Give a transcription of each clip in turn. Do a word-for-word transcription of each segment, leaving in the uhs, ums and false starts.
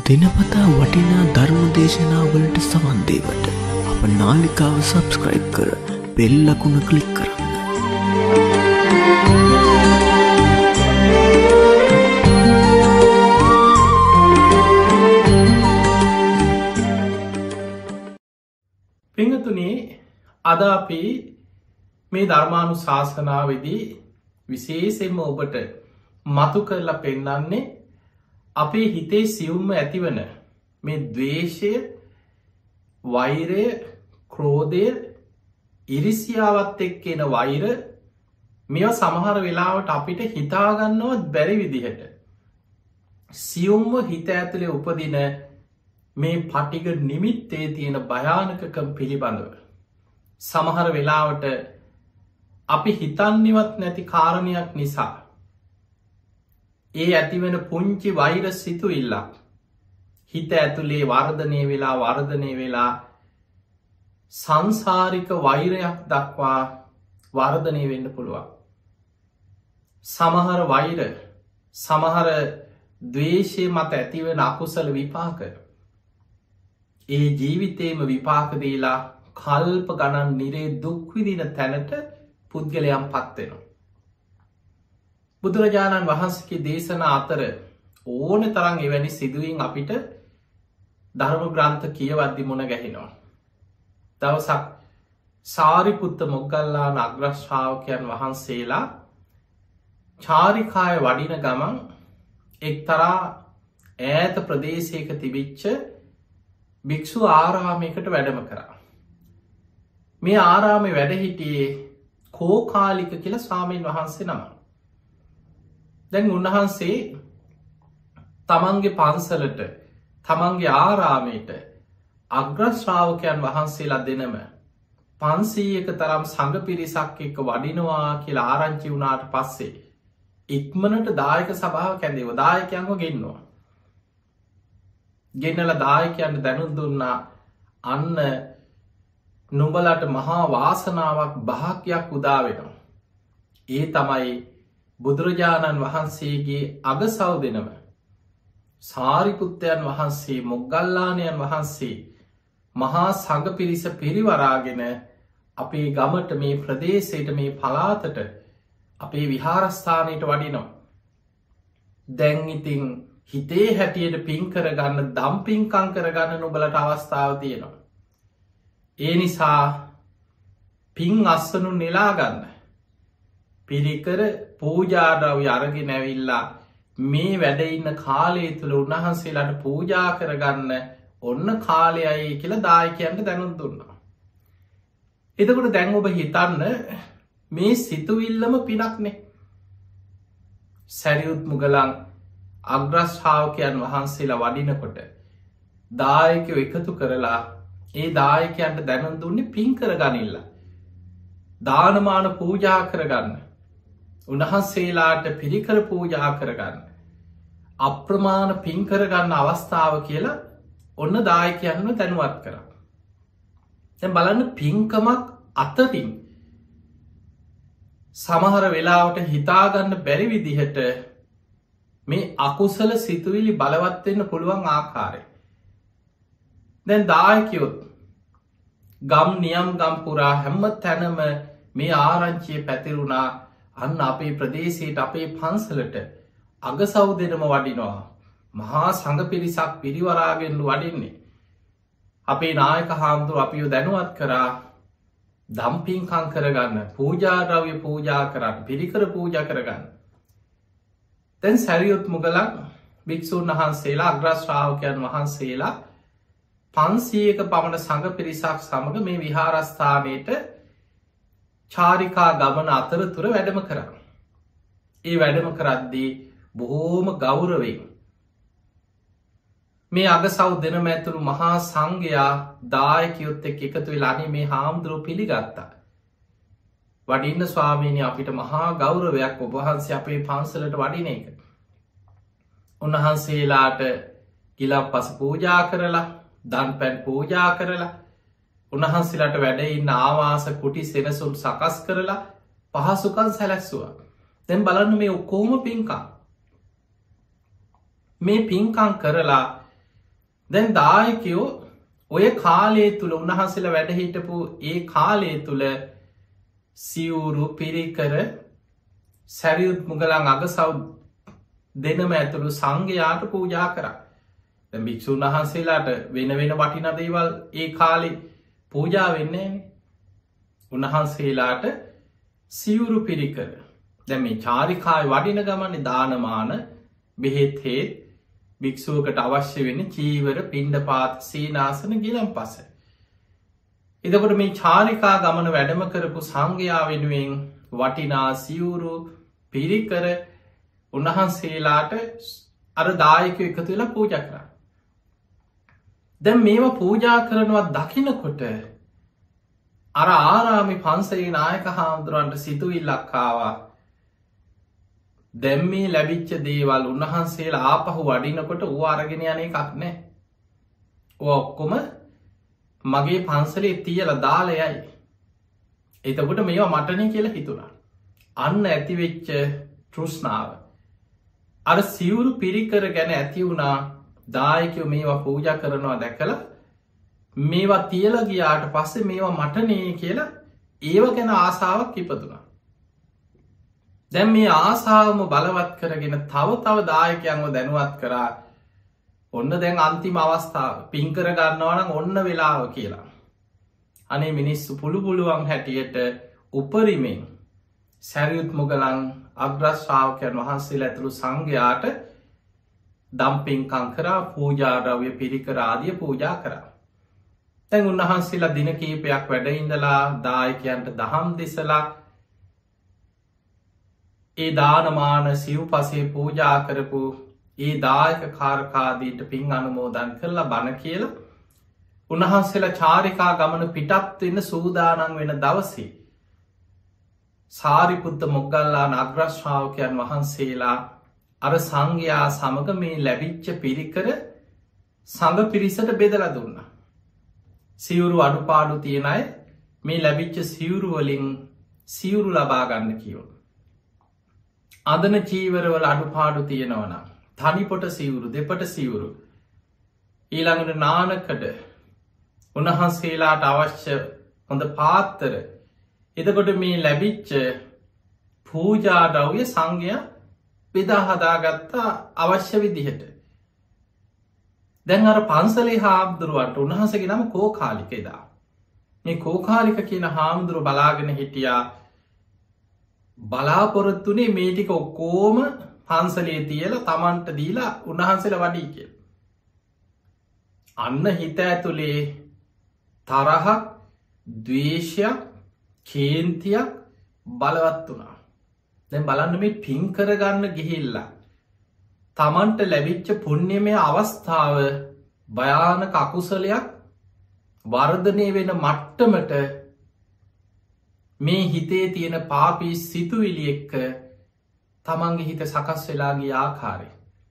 දිනපතා වටිනා ධර්ම දේශනාවලට සවන් දීමට අප නාලිකාව සබ්ස්ක්‍රයිබ් කර බෙල් ලකුණ ක්ලික් කරන්න. පින්තුනේ අද අපි මේ ධර්මානුශාසනාවේදී විශේෂයෙන්ම ඔබට මතු කරලා පෙන්නන්නේ අපේ හිතේ සියුම්ම ඇතිවන මේ ද්වේෂය, වෛරය, ක්‍රෝධය, ඉරිසියාවත් එක්ක එන වෛර මේවා සමහර වෙලාවට අපිට හිතාගන්නවත් බැරි විදිහට සියුම්ම හිත ඇතුලේ උපදින මේ පටිග නිමිත්තේ තියෙන භයානකකම් පිළිබඳව සමහර වෙලාවට අපි හිතන්නේවත් නැති කාරණයක් නිසා ඒ ඇතිවෙන පුංචි වෛරස් සිතුවිල්ලක් හිත ඇතුලේ වර්ධනය වෙලා වර්ධනය වෙලා සංසාරික වෛරයක් දක්වා වර්ධනය වෙන්න පුළුවන්. සමහර වෛර, සමහර ද්වේෂය මත ඇතිවෙන අකුසල විපාක ඒ ජීවිතේම විපාක දීලා කල්ප ගණන් නිරේ දුක් විඳින තැනට පුද්ගලයන් පත් වෙනවා. බුදුරජාණන් වහන්සේගේ දේශනා අතර ඕන තරම් එවැනි සිදුවීම් අපිට ධර්ම ග්‍රන්ථ කියවද්දි මුණ ගැහෙනවා. දවසක් සාරිපුත්ත මොග්ගල්ලාන අග්‍ර ශ්‍රාවකයන් වහන්සේලා චාරිකාය වඩින ගමන් එක්තරා ඈත ප්‍රදේශයක තිබිච්ච භික්ෂු ආරාමයකට වැඩම කරා. මේ ආරාමේ වැඩ හිටියේ කෝකාලික කියලා ස්වාමීන් වහන්සේ නමක්. දැන් උන්වහන්සේ තමන්ගේ පන්සලට, තමන්ගේ ආරාමයට අග්‍රශ්‍රාවකයන් වහන්සේලා දෙනම පන්සීයක තරම් සඟ පිරිසක් එක්ක වඩිනවා කියලා ආරංචි වුණාට පස්සේ ඉක්මනට දායක සභාව කැඳේව දායකයන්ව ගෙන්නවා. ගෙන්නලා දායකයන්ට දැනුම් දුන්නා අන්න නුඹලට මහා වාසනාවක් භාග්‍යයක් උදා වෙනවා. ඒ තමයි බුදුරජාණන් වහන්සේගේ අගසව් දෙනම සාරිපුත්තයන් වහන්සේ, මොග්ගල්ලානයන් වහන්සේ මහා සඟ පිරිස පිරිවරාගෙන අපේ ගමට, මේ ප්‍රදේශයට, මේ පළාතට, අපේ විහාරස්ථානයට වඩිනවා. දැන් ඉතින් හිතේ හැටියට පින් කරගන්න, දම් පින්කම් කරගන්න නුඹලට අවස්ථාව තියෙනවා. ඒ නිසා පින් අස්වනු නෙලාගන්න පිරිකර පූජාද්‍රව්‍ය අරගෙන ඇවිල්ලා මේ වැඩඉන්න කාලය තුළ උන්වහන්සේලාට පූජා කරගන්න ඔන්න කාලයයි කියලා දායකයන්ට දැනුම් දුන්නා. එතකොට දැන් ඔබ හිතන්න මේ සිතුවිල්ලම පිනක්නේ. සැරියුත් මුගලන් අග්‍රශ්‍රාවකයන් වහන්සේලා වඩිනකොට දායකයෝ එකතු කරලා ඒ දායකයන්ට දැනුම් දුන්නේ පින් කරගනිල්ල, දානමාන පූජා කරගන්න, උන්වහන්සේලාට පිරිකර පූජා කරගන්න, අප්‍රමාණ පින් කරගන්න අවස්ථාව කියලා ඔන්න දායකයන්ව දැනුවත් කරා. දැන් බලන්න පින්කමක් අතරින් සමහර වෙලාවට හිතාගන්න බැරි විදිහට මේ අකුසල සිතුවිලි බලවත් වෙන්න පුළුවන් ආකාරය. දැන් දායකයොත් ගම් නියම් ගම් පුරා හැම තැනම මේ ආරංචිය පැතිරුණා. අන්න අපේ ප්‍රදේශයට, අපේ පන්සලට අගසව් දෙනම වඩිනවා. මහා සඟ පිරිසක් පිරිවරාගෙන වඩින්නේ. අපේ නායක හාමුදුරුවෝ අපිව දැනුවත් කරා දම් පින්කම් කරගන්න, පූජාද්‍රව්‍ය පූජා කරන්න, පිරිකර පූජා කරගන්න. දැන් සැරියුත් මුගලන් භික්ෂූන් වහන්සේලා, අග්‍රශ්‍රාවකයන් වහන්සේලා පන්සීයක පමණ සඟ පිරිසක් සමඟ මේ විහාරස්ථානයට චාරිකා ගමන අතරතුර වැඩම කරා. ඒ වැඩම කරද්දී බොහෝම ගෞරවයෙන් මේ අගසව් දෙනම ඇතුළු මහා සංඝයා දායකයොත් එක්ක එකතු වෙලා අනේ මේ හාමුදුරුවෝ පිළිගත්තා. වඩින්න ස්වාමීනි, අපිට මහා ගෞරවයක් ඔබ වහන්සේ අපේ පන්සලට වඩින එක. උන්වහන්සේලාට ගිලන්පස පූජා කරලා, දන් පැන් පූජා කරලා, උන්වහන්සේලාට වැඩ ඉන්න ආවාස කුටි සෙනසුන් සකස් කරලා පහසුකම් සැලැස්සුවා. දැන් බලන්න මේ ඔක්කොම පින්කම්. මේ පින්කම් කරලා දැන් දායකයෝ ඔය කාලේ තුළ උන්වහන්සේලා වැඩ හිටපු ඒ කාලේ තුළ සිවුරු පිරිකර සැරියුත් මුගලන් අගසව් දෙනම ඇතුළු සංඝයාට පූජා කරා. දැන් භික්ෂුන් වහන්සේලාට වෙන වෙන වටිනා දේවල් ඒ කාලේ පූජා වෙන්නේ නැහැ. උන්වහන්සේලාට සිවුරු පිරිකර. දැන් මේ චාරිකාවේ වඩින ගමනේ දානමාන බෙහෙත් හේත් භික්ෂුවකට අවශ්‍ය වෙන්නේ චීවර පිණ්ඩපාත සීනාසන ගිලන්පස. එතකොට මේ චාරිකා ගමන වැඩම කරපු සංඝයා වෙනුවෙන් වටිනා සිවුරු පිරිකර උන්වහන්සේලාට අර දායකයෝ එකතු වෙලා පූජා කරා. දැන් මේවා පූජා කරනවා දකිනකොට අර ආරාමේ පන්සලේ නායක හාමුදුරන්ට සිතුවිල්ලක් ආවා. දැන් මේ ලැබිච්ච දේවල් උන්වහන්සේලා ආපහු වඩිනකොට ඌ අරගෙන යන එකක් නෑ. ඔය ඔක්කොම මගේ පන්සලේ තියලා දාලා යයි. එතකොට මේවා මටනේ කියලා හිතුණා. අන්න ඇතිවෙච්ච තෘෂ්ණාව. අර සිවුරු පිරිකර ගැන ඇති වුණා දායකයෝ මේවා පූජා කරනවා දැකලා මේවා තියලා ගියාට පස්සේ මේවා මටනේ කියලා ඒව ගැන ආසාවක් ඉපදුණා. දැන් මේ ආසාවම බලවත් කරගෙන තව තව දායකයන්ව දැනුවත් කරා ඔන්න දැන් අන්තිම අවස්ථාව පින්කර ගන්නවා නම් ඔන්න වෙලාව කියලා. අනේ මිනිස්සු පුළු පුළුවන් හැටියට උපරිමෙන් සැරියුත් මුගලන් අග්‍රශ්‍රාවකයන් වහන්සේලා ඇතුළු සංඝයාට දම් පින්කම් කරා පූජා ද්‍රව්‍ය පිරිකර ආදිය පූජා කරා. දැන් උන්වහන්සේලා දින කීපයක් වැඩ ඉඳලා දායකයන්ට දහම් දෙසලා ඒ දානමාන සිව්පසේ පූජා කරපු ඒ දායක කාරකාදීට පින් අනුමෝදන් කරලා බණ කියලා උන්වහන්සේලා චාරිකා ගමන පිටත් වෙන්න සූදානම් වෙන දවසේ සාරිපුත්ත මොග්ගල්ලාන අග්‍රශ්‍රාවකයන් වහන්සේලා අර සංඝයා සමග මේ ලැබිච්ච පිරිකර සංඝ පිරිසට බෙදලා දුන්නා. සිවුරු අඩුපාඩු තියෙන අය මේ ලැබිච්ච සිවුරු වලින් සිවුරු ලබා ගන්න කියෝ. අදන චීවරවල අඩුපාඩු තියෙනවනම් තනිපොට සිවුරු දෙපට සිවුරු ඊළඟට නානකඩ උන්වහන්සේලාට අවශ්‍ය හොඳ පාත්තර එතකොට මේ ලැබිච්ච පූජා ද්‍රව්‍ය සංඝයා බෙදා හදාගත්තා අවශ්‍ය විදිහට. දැන් අර පන්සලේ හාමුදුරුවන්ට උන්වහන්සේගේ නම කෝකාලික එදා. මේ කෝකාලික කියන හාමුදුරුව බලාගෙන හිටියා බලාපොරොත්තුනේ මේ ටික ඔක්කෝම පන්සලේ තියලා තමන්ට දීලා උන්වහන්සේලා වඩී කිය. අන්න හිත ඇතුළේ තරහක් ද්වේෂයක් කේන්තියක් බලවත් වුණා. දැන් බලන්න මේ පින් කරගන්න ගිහිල්ලා තමන්ට ලැබිච්ච පුණ්‍යමය අවස්ථාව භයානක අකුසලයක් වර්ධනය වෙන මට්ටමට මේ හිතේ තියෙන පාපී සිතුවිලි එක්ක තමන්ගේ හිත සකස් වෙලාගේ ආකාරය.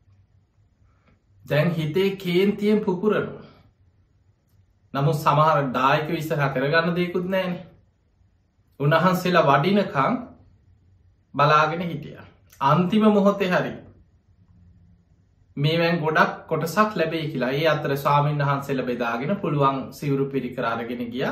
දැන් හිතේ කේන්තියෙන් පුපුරනු. නමුත් සමහර දායක විස්සහ කරගන්න දෙකුත් නෑන. උන්වහන්සේලා වඩිනකං බලාගෙන හිටිය. අන්තිම මොහොතේ හරි මේවැන් ගොඩක් කොටසක් ලැබේ කියලා ඒ අතර ස්වාමීන් වහන්සේලා බෙදාගෙන පුළුවන් සිවුරු පිරිකරාරගෙන ගිය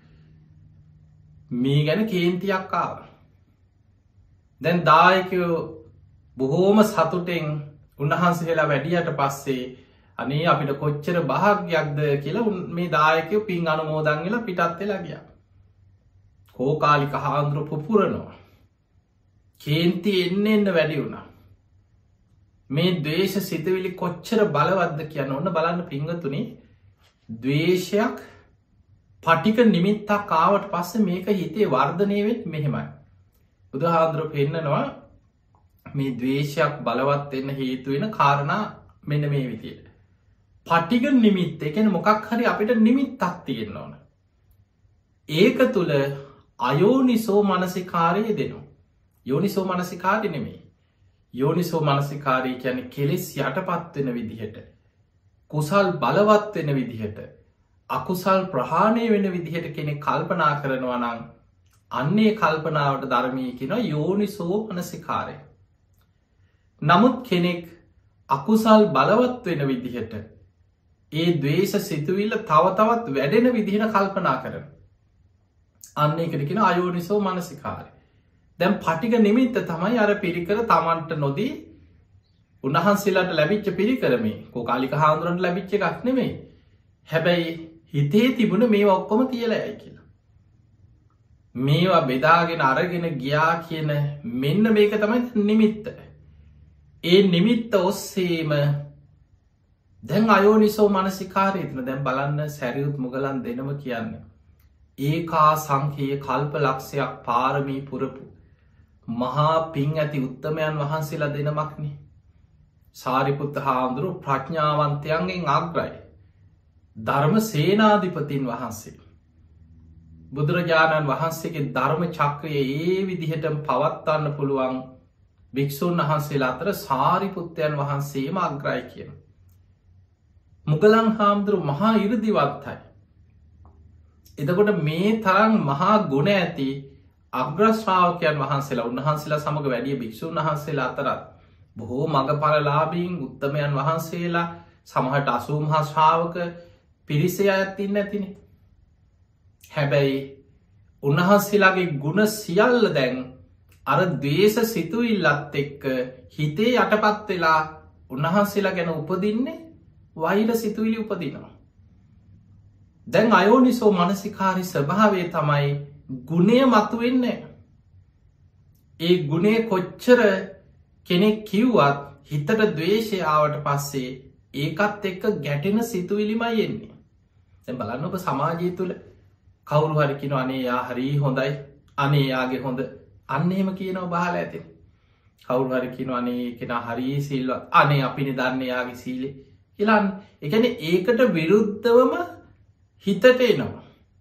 මේ ගැන කේන්තියක් ආව. දැන් දායකයෝ බොහෝම සතුටෙන් උන්වහන්සේලා වැඩියට පස්සේ අනේ අපිට කොච්චර භාග්‍යයක්ද කියලා මේ දායකයෝ පින් අනුමෝදන් වෙලා පිටත් වෙලා ගියා. කෝකාලික හාමුදුරුවෝ පුපුරනවා. කේන්ති එන්න එන්න වැඩි වුණා. මේ ද්වේෂ සිතවිලි කොච්චර බලවත්ද කියන්න ඔන්න බලන්න පිංගතුනි ද්වේෂයක් පටික නිමිත්තක් ආවට පස්සේ මේක හිතේ වර්ධනය වෙන්නේ මෙහෙමයි. බුදුහාමුදුරුවෝ පෙන්නනවා මේ ද්වේෂයක් බලවත් වෙන්න හේතු වෙන කාරණා මෙන්න මේ විදියට. පටික නිමිත්ත ඒ කියන්නේ මොකක් හරි අපිට නිමිත්තක් තියෙන්න ඕන. ඒක තුල අයෝනිසෝ මනසිකාරය දෙනවා. යෝනිසෝ මනසිකාරය නෙමෙයි. යෝනිසෝ මනසිකාරය කියන්නේ කෙලෙස් යටපත් වෙන විදිහට කුසල් බලවත් වෙන විදිහට අකුසල් ප්‍රහාණය වෙන විදිහට කෙනෙක් කල්පනා කරනවා නම් අන්නේ කල්පනාවට ධර්මය කියනවා යෝනිසෝ මනසිකාරය. නමුත් කෙනෙක් අකුසල් බලවත් වෙන විදිහට ඒ ද්වේෂ සිතුවිල්ල තව තවත් වැඩෙන විදිහට කල්පනා කරන. අන්න එකට කියන අයෝනිසෝ මනසිකාරය. දැන් පටික නිමිත්ත තමයි අර පිරිකර තමන්ට නොදී උන්වහන්සේලාට ලැබිච්ච පිරිකරමේ කෝකාලික හාමුදුරන්ට ලැබිච්ච එකක් නෙමෙයි. හැබැයි හිතේ තිබුණ මේ ඔක්කොම තියලා යයි කියලා. මේවා බෙදාගෙන අරගෙන ගියා කියන මෙන්න මේක තමයි නිමිත්ත. ඒ නිමිත්ත ඔස්සේම දැන් අයෝනිසෝ මනසිකාරයතන දැන් බලන්න සැරියුත් මුගලන් දෙනම කියන්න. ඒකා සංකයේ කල්ප ලක්ෂයක් පාරමී පුරපු මහා පින් ඇති උත්තමයන් වහන්සේලා දෙනමක්නේ. සාරිපුත්ත හාමුදුරු ප්‍රඥාවන්තයන්ගෙන් අග්‍රයි. ධර්ම සේනාධිපතින් වහන්සේ. බුදුරජාණන් වහන්සේගේ ධර්ම චක්‍රය ඒ විදිහටම පවත්වන්න පුළුවන් භික්‍ෂූන් වහන්සේලා අතර සාරිපුත්තයන් වහන්සේම අග්‍රයි කියන. මුගලන් හාමුදුරු මහා ඉරදිවත්තයි. එතකොට මේ තරම් මහා ගුණ ඇති අග්‍රශ්‍රාවකයන් වහන්සේලා උන්වහන්සේලා සමඟ වැඩිය භික්‍ෂූන් වහන්සේලා අතරත් බොහෝ මඟඵලලාබීන් උත්තමයන් වහන්සේලා සමහට අසූමහා ශ්‍රාවක පිරිසේ අයත්තින්න ඇතිනේ. හැබැයි උන්වහන්සේලාගේ ගුණ සියල්ල දැන් අර දේශ සිතුවිල්ලත් එක්ක හිතේ යටපත් වෙලා උන්වහන්සේලා ගැන උපදින්නේ වෛර සිතුවිලි උපදිනවා. දැන් අයෝනිසෝ මනසිකාරි ස්වභාවය තමයි ගුණය මතු වෙන්නේ. ඒ ගුණේ කොච්චර කෙනෙක් කිව්වත් හිතට ද්වේෂය ආවට පස්සේ ඒකත් එක්ක ගැටෙන සිතුවිලිමයි එන්නේ. දැන් බලන්න ඔබ සමාජය තුළ කවුරු හරි කියන අනේ යා හරි හොඳයි අනේ යාගේ හොඳ අන්න එහෙම කියනව බහල ඇති. කවුරු හරි කියන අනේ කෙනා හරි සිල්වත් අනේ අපිනි දන්න යාගේ සීලේ කියලාන්න. එකන ඒකට විරුද්ධවම හිතට එනවා.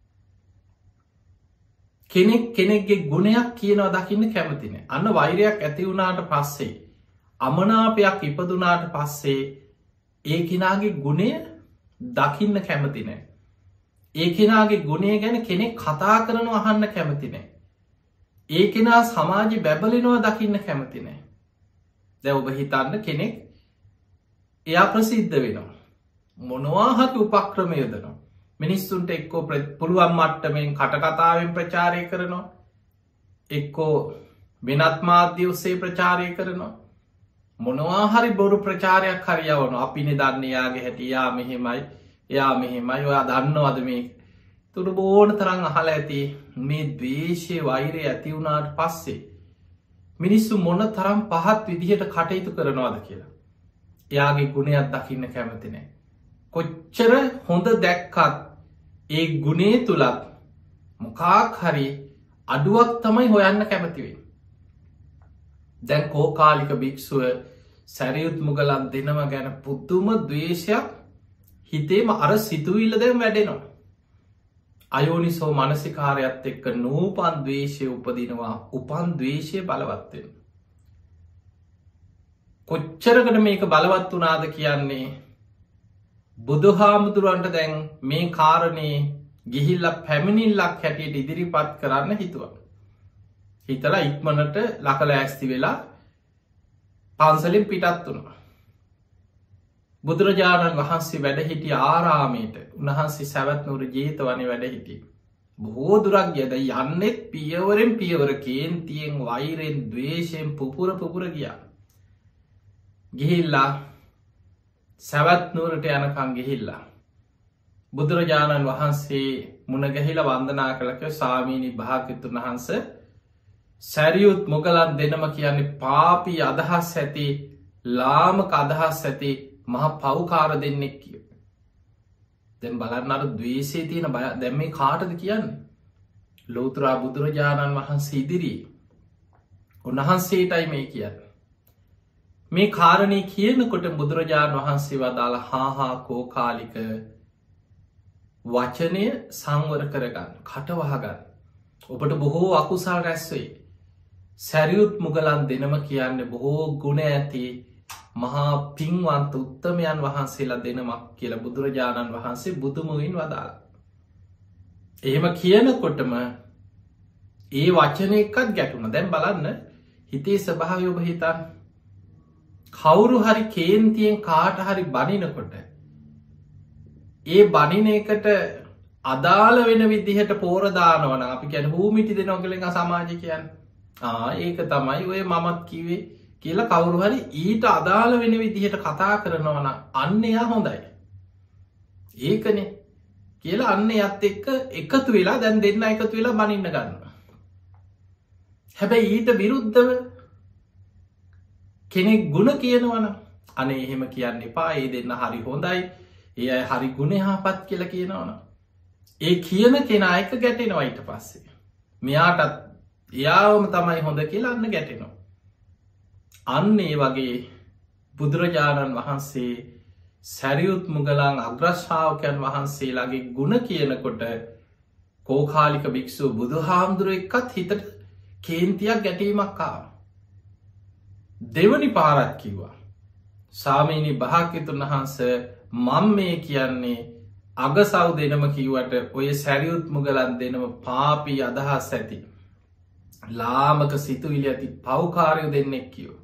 කෙනෙක් කෙනෙක්ගේ ගුණයක් කියනවා දකින්න කැමතින. අන්න වෛරයක් ඇති වුණාට පස්සේ අමනාපයක් ඉපදුනාට පස්සේ ඒ කෙනාගේ ගුණය දකින්න කැමතිනෑ. ඒ කෙනාගේ ගුණේ ගැන කෙනෙක් කතා කරනව අහන්න කැමතිනෑ. ඒ කෙනා සමාජි බැබලෙනවා දකින්න කැමතිනෑ. දැ ඔබ හිතන්න කෙනෙක් එයා ප්‍රසිද්ධ වෙනවා. මොනවාහට උපක්‍රමයදනවා. මිනිස්සුන්ට එක්කෝ පුළුවන් මට්ටමෙන් කටකතාවෙන් ප්‍රචාරය කරනවා. එක්කෝ වෙනත් මාධ්‍ය ඔස්සේ ප්‍රචාරය කරනවා. මොනවාහරි බොරු ප්‍රචාරයක් හරියවන අපිනි දන්න යාගේ හැටි යා මෙහෙමයි එයා මෙහෙමයි ඔයා දන්නවද මේ තුරු බෝන තරං අහල ඇති මේ දවේශය වෛරය ඇතිවුණාට පස්සේ මිනිස්සු මොන තරම් පහත් විදිහට කටයුතු කරනවාද කියලා. එයාගේ ගුණයක් දකින්න කැමතිනෑ. කොච්චර හොඳ දැක්කත් ඒ ගුණේ තුළත් මොකාක් හරි අඩුවක් තමයි හොයන්න කැමතිවේ. දැන් කෝකාලික භික්‍ෂුව සැරියුත් මුගලන් දෙනම ගැන පුද්දුම දවේශයක් හිතේම අර සිතුවිල්ල දැම් වැඩෙනවා. අයෝනිසෝ මනසිකාරයත් එක්ක නූපන් දවේශය උපදිනවා උපන් දවේශය බලවත්වෙන්. කොච්චරකට මේක බලවත් වනාද කියන්නේ බුදුහාමුදුරුවන්ට දැන් මේ කාරණයේ ගිහිල්ල පැමිණිල්ලක් හැටියට ඉදිරිපත් කරන්න හිතුව. හිතලා ඉක්මනට ලකල ඇස්ති වෙලා පන්සලින් පිටත් වුණා. බුදුරජාණන් වහන්සේ වැඩ හිටිය ආරාමයට උන්වහන්සේ සැවත්නුවර ජීතවන වැඩ හිටිය. බොහෝ දුරක් ගැද යන්නෙත් පියවරෙන් පියවර කේන්තියෙන් වෛරෙන් දවේශයෙන් පුපුර පුපුර ගියා. ගිහිල්ලා සැවත්නුවරට යනකං ගිහිල්ලා. බුදුරජාණන් වහන්සේ මුණගැහිල වන්දනා කළක සාමීනි භාග්‍යතුන් වහන්ස සැරියුත් මොගලන් දෙනම කියන්නේ පාපී අදහස් ඇති ලාමක අදහස් ඇති මහ පව්කාර දෙන්නෙක් කිය. දැන් බලන්න අර දවේශේ තියෙන බය දැම් මේ කාටද කියන්නේ. ලෝතුරා බුදුරජාණන් වහන්සේ ඉදිරී උන්වහන්සේටයි මේ කියන්න. මේ කාරණය කියනකොට බුදුරජාණන් වහන්සේ වදාළ හාහා කෝකාලික වචනය සංවර කරගන්න කටවහගන්න. ඔබට බොහෝ අකුසල් රැස්වේ. සැරියුත් මුගලන් දෙනම කියන්න බොහෝ ගුණ ඇති මහා පින්වන්ත උත්තමයන් වහන්සේලා දෙනමක් කියලා බුදුරජාණන් වහන්සේ බුදුමුවින් වදාළ. එහෙම කියනකොටම ඒ වචන එක්කත් ගැටුණ දැන් බලන්න හිතේ ස්වභාවය ඔබ හිතන් කවුරු හරි කේන්තියෙන් කාට හරි බනිනකොට ඒ බනින එකට අදාළ වෙන විදිහට පෝරදානවන අපි කැන හූමිටි දෙනොගලෙන් සමාජ කියන්න ඒක තමයි ඔය මමත් කිවේ කියලා කවුරු හරි ඊට අදාළ වෙන විදිහට කතා කරනවන අන්න එයා හොඳයි ඒකනේ කියලා අන්න යත් එක්ක එකතු වෙලා දැන් දෙන්න එකතු වෙලා බනින්න ගන්න හැබැයි ඊට විරුද්ධව කෙනෙක් ගුණ කියනවන අනේ එහෙම කියන්න එපා ඒ දෙන්න හරි හොඳයි ඒ අය හරි ගුණහාපත් කියලා කියනවන ඒ කියන කෙනා එක ගැටෙනවා ඊට පස්සේ මෙයාටත් එයාවම තමයි හොඳ කියලා අන්න ගැටෙනවා අන්න ඒ වගේ බුදුරජාණන් වහන්සේ සැරියුත් මුගලන් අග්‍රශ්‍රාවකයන් වහන්සේලාගේ ගුණ කියනකොට කෝකාලික භික්ෂු බුදු හාමුදුරුව එක්කත් හිතට කේන්තියක් ගැටීමක් ආව දෙවනි පාරත් කිව්වා සාමීනි භාග්‍යවතුන් වහන්ස මම මේ කියන්නේ අගසව් දෙනම කිව්වට ඔය සැරියුත් මුගලන් දෙනම පාපී අදහස් ඇති ලාමක සිතුවිලි ඇති පව්කාරයෝ දෙන්නෙක් කියෝ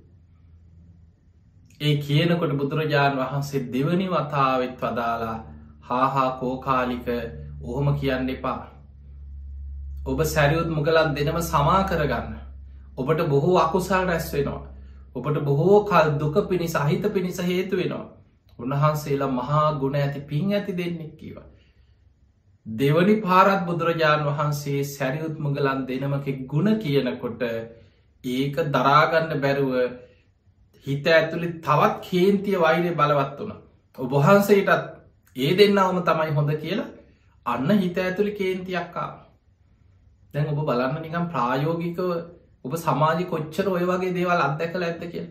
ඒ කියනකොට බුදුරජාණන් වහන්සේ දෙවනි වතාවෙත් වදාලා හාහා කෝකාලික ඔහොම කියන්න එපා ඔබ සැරියුත් මුගලන් දෙනම සමා කරගන්න ඔබට බොහෝ අකුසල් රැස් වෙනවා ඔබට බොහෝ කල් දුක පිණිස අහිත පිණිස හේතු වෙනවා උන්වහන්සේලා මහා ගුණ ඇති පින් ඇති දෙන්නෙක් කියවා දෙවනි පාරත් බුදුරජාණන් වහන්සේ සැරියුත් මුගලන් දෙනමක ගුණ කියනකොට ඒක දරාගන්න බැරුව හිත ඇතුළි තවත් කේන්තිය වෛරය බලවත් වුණ ඔබහන්සේටත් ඒ දෙන්නවම තමයි හොඳ කියලා අන්න හිත ඇතුළි කේන්තියක්කා දැන් ඔබ බලන්න නිකම් ප්‍රායෝගිකව ඔබ සමාජි කොච්චර ඔය වගේ දේවල් අත්දැකල ඇත්ත කිය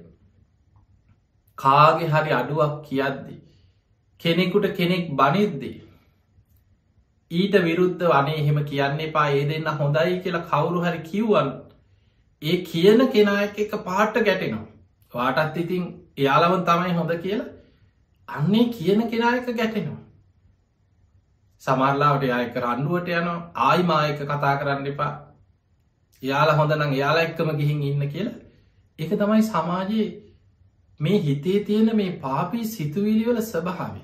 කාගේ හරි අඩුවක් කියද්දි කෙනෙකුට කෙනෙක් බනිද්දී ඊට විරුද්ධ වනේ එහෙම කියන්න එපා ඒ දෙන්න හොඳයි කියලා කවුරු හරි කිව්වන් ඒ කියන කෙනායක එක පාට්ට ගැටෙනවා වාටත් ඉතින් එයාලවන් තමයි හොඳ කියලා අන්නේ කියන කෙනායක ගැටෙනවා සමරලාවට යායක රන්නුවට යනවා ආයිමායක කතා කරන්න එපා යාලා හොඳනම් යාලා එක්කම ගිහින් ඉන්න කියලා ඒක තමයි සමාජයේ මේ හිතේ තියෙන මේ පාපී සිතුවිලිවල ස්වභාවය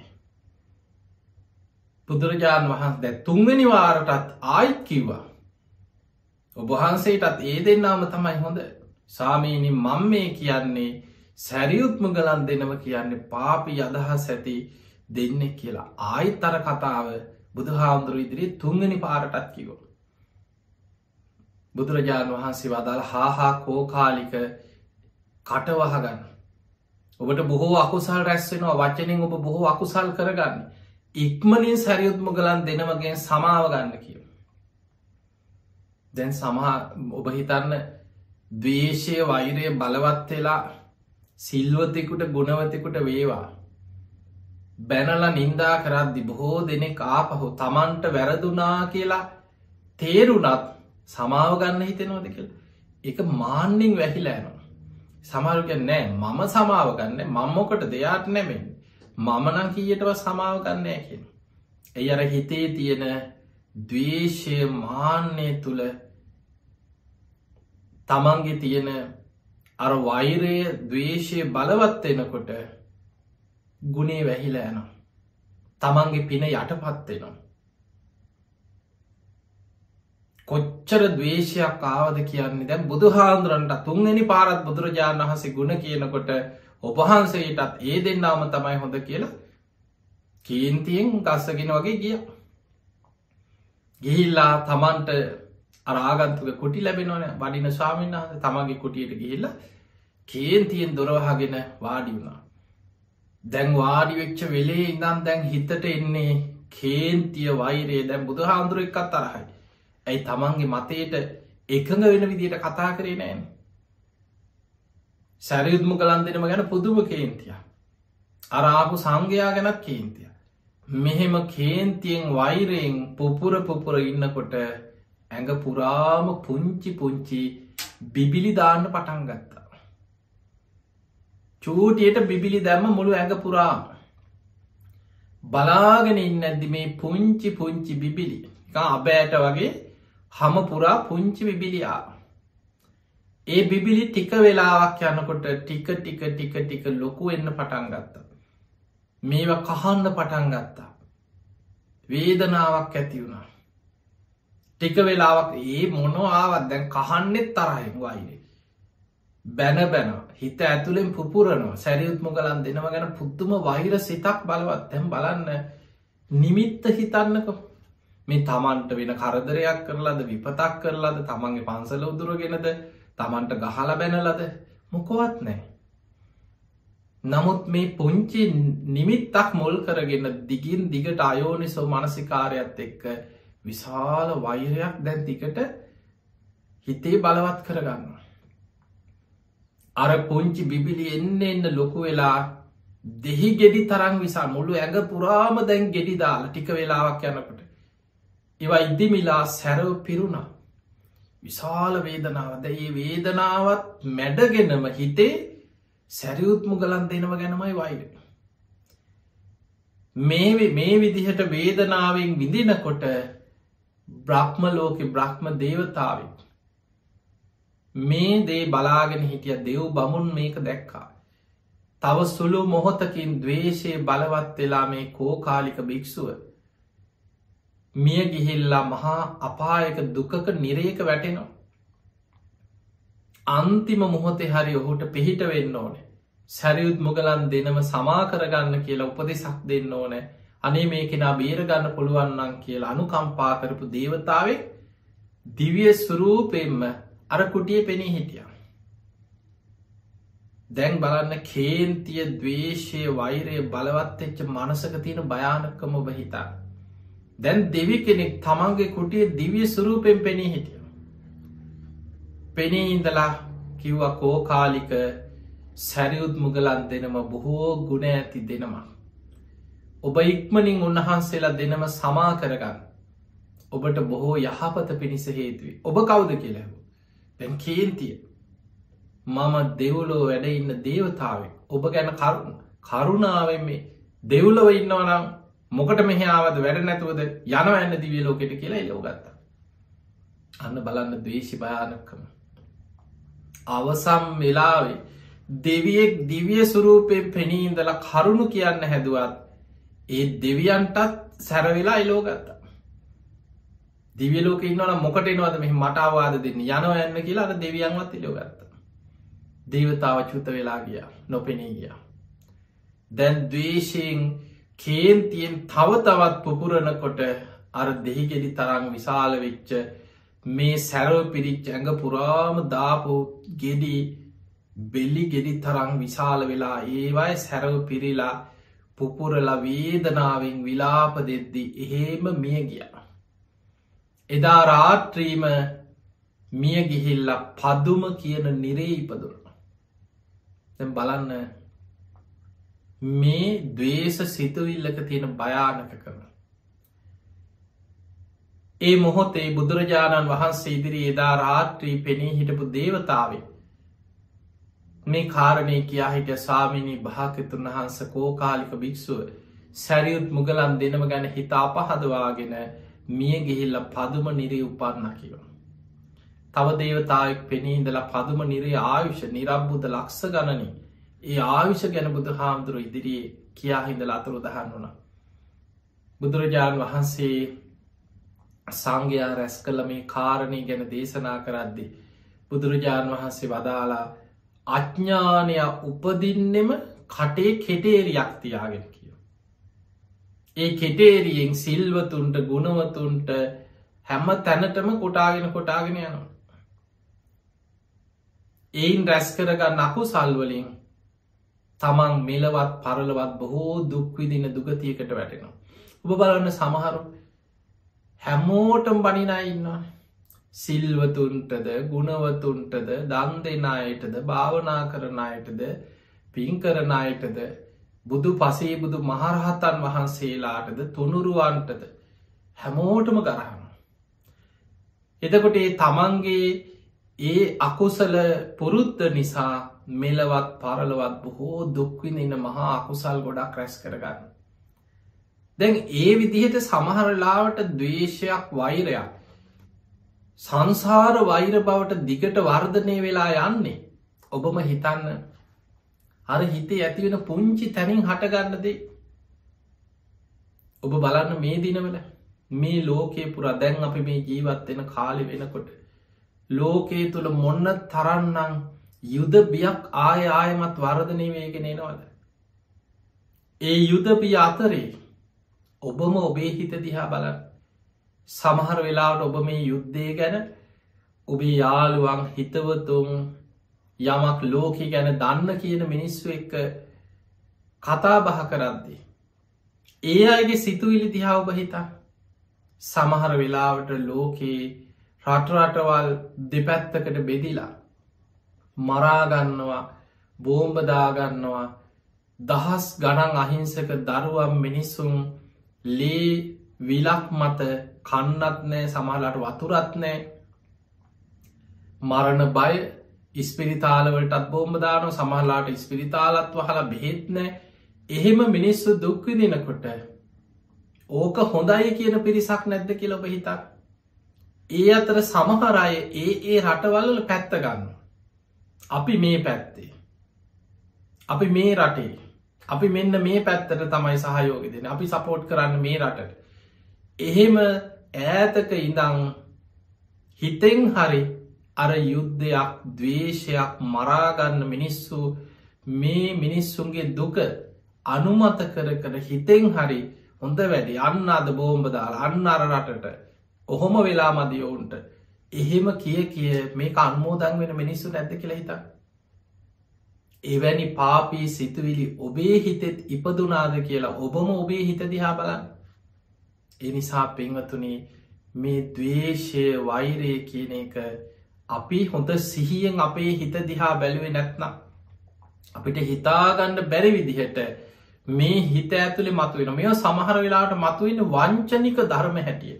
බුදුරජාණන් වහන්සේ දැන් තුන්වෙනි වාරටත් ආයිත් කිව්වා ඔබවහන්සේටත් ඒ දෙන්නාම තමයි හොඳ සාමීනි මම මේ කියන්නේ සැරියුත් මුගලන් දෙනම කියන්නේ පාපී අදහස් ඇති දෙන්නෙක් කියලා ආයිත් අර කතාව බුදුහාමුදුරුවෝ ඉදිරියේ තුන්වෙනි පාරටත් කිව්වා බුදුරජාණන් වහන්සේ වදාළ හාහා කෝකාලික කටවහගන්න ඔබට බොහෝ අකුසල් රැස් වෙනවා වචනෙන් ඔබ බොහෝ අකුසල් කරගන්න ඉක්මනින් සැරියුත් මුගලන් දෙනමගෙන් සමාව ගන්න කියව දැන් සමහා ඔබ හිතන්න ද්වේෂය වෛරය බලවත් වෙලා සිල්වතෙකුට ගුණවතෙකුට වේවා බැනලා නින්දා කරද්දි බොහෝ දෙනෙක් ආපහු තමන්ට වැරදුනා කියලා තේරුණත් සමාව ගන්න හිතෙනවද කියලා එක මාන්නෙන් වැහිලෑනවා සමහරුක නෑ මම සමාව ගන්න මම්මොකට දෙයාට නැමෙන් මම නම් කීයටව සමාව ගන්නෑ කියෙන එය අර හිතේ තියෙන ද්වේෂය මාන්‍යය තුළ තමන්ගේ තියෙන අර වෛරය ද්වේෂය බලවත් එනකොට ගුණේ වැහිලා යනවා තමන්ගේ පින යටපත් වෙනවා කොච්චර ද්වේෂයක් ආවද කියන්නේ දැන් බුදුහාමුදුරන්ට තුන්වෙනි පාරත් බුදුරජාණන් වහන්සේ ගුණ කියනකොට ඔබහන්සේටත් ඒ දෙන්නාම තමයි හොඳ කියලා කේන්තියෙන් ගස්සගෙන වගේ ගිය ගිහිල්ලා තමන්ට අරාගන්තුක කුටි ලැබෙනවන වඩින ස්වාමීන් වහන්සේ තමන්ගේ කුටියට ගිහිල්ලා කේන්තියෙන් දොරවහගෙන වාඩි වුණා දැන් වාඩි වෙච්ච වෙලේ ඉඳන් දැන් හිතට එන්නේ කේන්තිය වෛරය දැන් බුදුහාමුදුරුවෝ එක්කත් තරහයි ඇයි තමන්ගේ මතයට එකඟ වෙන විදියට කතා කරේ නෑන සැරියුත් මුගලන් දෙනම ගැන පුදුම කේන්තිය අරාපු සංඝයා ගැනත් කේන්තිය මෙහෙම කේන්තියෙන් වෛරයෙන් පුපුර පුපුර ඉන්නකොට ඇඟ පුරාම පුංචි පුංචි බිබිලි දාන්න පටන් ගත්තා චූටියට බිබිලි දැම්ම මුළු ඇඟ පුරාම බලාගෙන ඉන්න ඇද්දි මේ පුංචි පුංචි බිබිලි අබෑට වගේ හම පුරා පුංචි බිබිලියා ඒ බිබිලි ටික වෙලාවක් යනකොට ටික ටික ටික ටික ලොකු එන්න පටන් ගත්තා මේවා කහන්න පටන් ගත්තා වේදනාවක් ඇති වුණා. ටික වෙලාවක් ඒ මොනෝ ආවත් දැන් කහන්නෙත් තරහෙන් වයිරේ. බැන බැන හිත ඇතුළෙන් පුපුරනවා. සැරියුත් මුගලන් දෙනව ගැන පුද්දුම වෛර සිතක් බලවත්. දැන් බලන්න නිමිත්ත හිතන්නක මේ තමන්ට වෙන කරදරයක් කරලාද විපතක් කරලාද තමන්ගේ පන්සල උදුරගෙනද තමන්ට ගහල බැනලද මොකොවත් නෑ. නමුත් මේ පුංචි නිමිත්තක් මුල් කරගෙන දිගින් දිගට අයෝනිසෝ මනසිකාරයත් එක්ක විශාල වෛරයක් දැන් දිකට හිතේ බලවත් කරගන්න. අර පුංචි බිබිලි එන්න එන්න ලොකු වෙලා දෙහි ගෙඩි තරං විසා මුළු ඇඟ පුරාම දැන් ගෙඩි දාලා ටික වෙලාවක් යනකොට ඒවා ඉදිමිලා සැරව පිරුණා. විශාල වේදනාවද ඒ වේදනාවත් මැඩගෙනම හිතේ සැරියුත් මුගලන් දෙනව ගැනමයි වෛර. මේ මේ විදිහට වේදනාවෙන් විඳිනකොට බ්‍රහ්ම ලෝක බ්‍රහ්ම දේවතාවෙක් මේ දේ බලාගෙන හිටිය දෙව් බමුන් මේක දැක්කා. තව සුළු මොහොතකින් දවේශය බලවත් වෙලා මේ කෝකාලික භික්‍ෂුව මිය ගිහිල්ලා මහා අපායක දුකක නිරේක වැටෙනවා. අන්තිම මොහොතේ හරි ඔහුට පිහිට වෙන්න ඕනේ. සැරියුත් මුගලන් දෙනම සමා කරගන්න කියලා උපදෙසක් දෙන්න ඕනෑ. අනේ මේ කෙනා බේරගන්න පුළුවන්නන් කියලා අනුකම්පා කරපු දේවතාවෙක් දිවිය ස්වරූපෙන්ම අර කුටිය පෙනී හිටිය. දැන් බලන්න කේන්තිය දවේශය වෛරය බලවත් එච්ච මනසක තියෙන භයානකම ඔබ හිතා. දැන් දෙවි කෙනෙක් තමන්ගේ කුටිය දිවිය ස්වරූපෙන් පෙනී හිටිය. පෙනී ඉඳලා කිව්ව කෝකාලික සැරියුත් මුගලන් දෙනම බොහෝ ගුණ ඇති දෙනවා. ඔබ ඉක්මනින් උන්වහන්සේලා දෙනම සමා කරගන්න. ඔබට බොහෝ යහපත පිණිස හේතුවේ. ඔබ කවුද කියලැව. දැන් කේන්තිය මම දෙවුලෝ වැඩ ඉන්න දේවතාවෙක්. ඔබ ගැන කරුණ කරුණාවෙන් මේ දෙව්ලව ඉන්නවනම් මොකට මෙහාවද වැඩ නැතුවද යන ඇන්න දිවිය ලෝකෙට කියලා එලෝගත්ත. අන්න බලන්න දවේශි භයානක්කම. අවසම් වෙලාවේ දෙවියෙක් දිවිය සුරූපයෙන් පෙනීඉඳලා කරුණු කියන්න හැදුවත් ඒ දෙවියන්ටත් සැරවෙලා එලෝගත්ත. දිවියලෝක ඉන්නවන මොකට එනවද මෙහි මටාවාද දෙන්න යනව යන්න කියලා අර දෙවියන්වත් එලෝගත්ත. දේවතාව චුත වෙලා ගිය නොපෙනී ගිය. දැන් දවේශයෙන් කේන්තියෙන් තව තවත් පුපුරණකොට අර දෙහිගෙඩි තරං විශාල වෙච්ච මේ සැරව පිරිච් ඇඟ පුරාම දාපු ගෙඩි බෙල්ලි ගෙඩි තරං විශාල වෙලා ඒවයි සැරව පිරිලා පුපුරලා වේදනාවෙන් විලාප දෙද්දි එහෙම මිය ගිය. එදා රාත්‍රීම මිය ගිහිල්ල පදුම කියන නිරේ ඉපදුරන. දැන් බලන්න මේ දවේශ සිතුවිල්ලක තියෙන භයානක කරන. ඒ මොහොතේ බුදුරජාණන් වහන්සේ ඉදිරි එදා රාත්‍රී පෙනී හිටපු දේවතාවේ මේ කාරණය කියා හිට සාමිනී භාකතුන් වහන්ස කෝකාලික භික්‍ෂුව සැරියුත් මුගලන් දෙනම ගැන හිතා පහදවාගෙන මිය ගිහිල්ල පදුම නිරේ උපන්න කියව. තව දේවතාවක් පෙනීඉදලා පදුම නිරේ ආයුෂ නිරබ්බුද ලක්ෂ ගණනී ඒ ආවිෂ ගැන බුදු හාමුදුරු ඉදිරියේ කියා හිඳල අතුරු දහන්න වුණ. බුදුරජාණන් වහන්සේ සංඝයා රැස් කළ මේ කාරණය ගැන දේශනා කරද්දි. බුදුරජාණන් වහන්සේ වදාලා අඥ්ඥානය උපදින්නෙම කටේ කෙටේරියක් තියාගෙන කියව. ඒ කෙටේරියෙන් සිල්වතුන්ට ගුණවතුන්ට හැම තැනටම කොටාගෙන කොටාගෙන යනවා. එයින් රැස් කරගන්න අකු සල්වලින් තමන් මෙලවත් පරලවත් බොහෝ දුක්විදින දුගතියකට වැටෙනවා. ඔබ බලන්න සමහරු හැමෝටම් බනිනා ඉන්නවා. සිල්වතුන්ටද ගුණවතුන්ටද දන් දෙනායටද භාවනා කරනායටද පින් කරනායටද බුදු පසේ බුදු මහරහතන් වහන්සේලාටද තුනුරුවන්ටද හැමෝටම ගරහන. එතකොට ඒ තමන්ගේ ඒ අකුසල පුරුද්ධ නිසා මෙලවත් පරලවත් බොහෝ දුක්විඳන්න මහා අකුසල් ගොඩක් රැස් කරගන්න. දැන් ඒ විදිහට සමහරලාවට දවේශයක් වෛරයක් සංසාර වෛර බවට දිගට වර්ධනය වෙලා යන්නේ. ඔබම හිතන්න අර හිතේ ඇතිවෙන පුංචි තැනින් හටගන්න දේ. ඔබ බලන්න මේ දිනවල මේ ලෝකයේ පුරා දැන් අපි මේ ජීවත්වෙන කාලි වෙනකොට ලෝකයේ තුළ මොන්න තරන්නම් යුද බියක් ආය ආයමත් වර්ධනය වේගෙනනවද. ඒ යුදපිය අතරේ ඔබම ඔබේ හිත දිහා බලන්න. සමහර වෙලාවට ඔබ මේ යුද්ධය ගැන ඔබේ යාළුවන් හිතවතුම් යමක් ලෝකෙ ගැන දන්න කියන මිනිස්සු එක්ක කතා බහ කරද්දී. ඒ අයගේ සිතුවිලි දිහා ඔබ හිතා සමහර වෙලාවට ලෝකයේ රටරටවල් දෙපැත්තකට බෙදිලා මරාගන්නවා බෝම්බදාගන්නවා දහස් ගණන් අහිංසක දරුවම් මිනිස්සුන් ලේ විලක් මත කන්නත් නෑ සමහලට වතුරත් නෑ මරණ බය ඉස්පිරිතාලවලටත් බෝම්බදානො සමහලාට ඉස්පිරිතාලත් වහලා බෙහෙත් නෑ එහෙම මිනිස්සු දුක්විදිනකොට ඕක හොඳයි කියන පිරිසක් නැද්ද කියලොබ හිතක්. ඒ අතර සමහරය ඒ ඒ රටවල්ල පැත්ත ගන්න. අපි මේ පැත්තේ. අපි මේ රටේ. අපි මෙන්න මේ පැත්තට තමයි සහයෝග දෙන. අපි සපෝට් කරන්න මේ රටට. එහෙම ඈතක ඉඳං හිතෙන් හරි අර යුද්ධයක් දවේශයක් මරාගන්න මිනිස්සු මේ මිනිස්සුන්ගේ දුක අනුමත කර කර හිතෙන් හරි හොඳ වැඩි අන්න අද බෝම්බදාල අන්න අර රටට ඔහොම වෙලා මදියවුන්ට එහෙම කිය කිය මේ අන්මෝදන් වෙන මිනිස්සු නැද්ද කියලා හිතා. එවැනි පාපී සිතුවිලි ඔබේ හිතෙත් ඉපදුනාද කියලා ඔබම ඔබේ හිත දිහා බලන්න. එනිසා පින්වතුනේ මේ දවේශය වෛරය කියන එක අපි හොඳ සිහියෙන් අපේ හිත දිහා බැලුවේ නැත්නම් අපිට හිතාගන්න බැරි විදිහට මේ හිත ඇතුළේ මතුවෙන මෙ සමහර වෙලාට මතුවෙන වංචනික ධර්ම හැටියට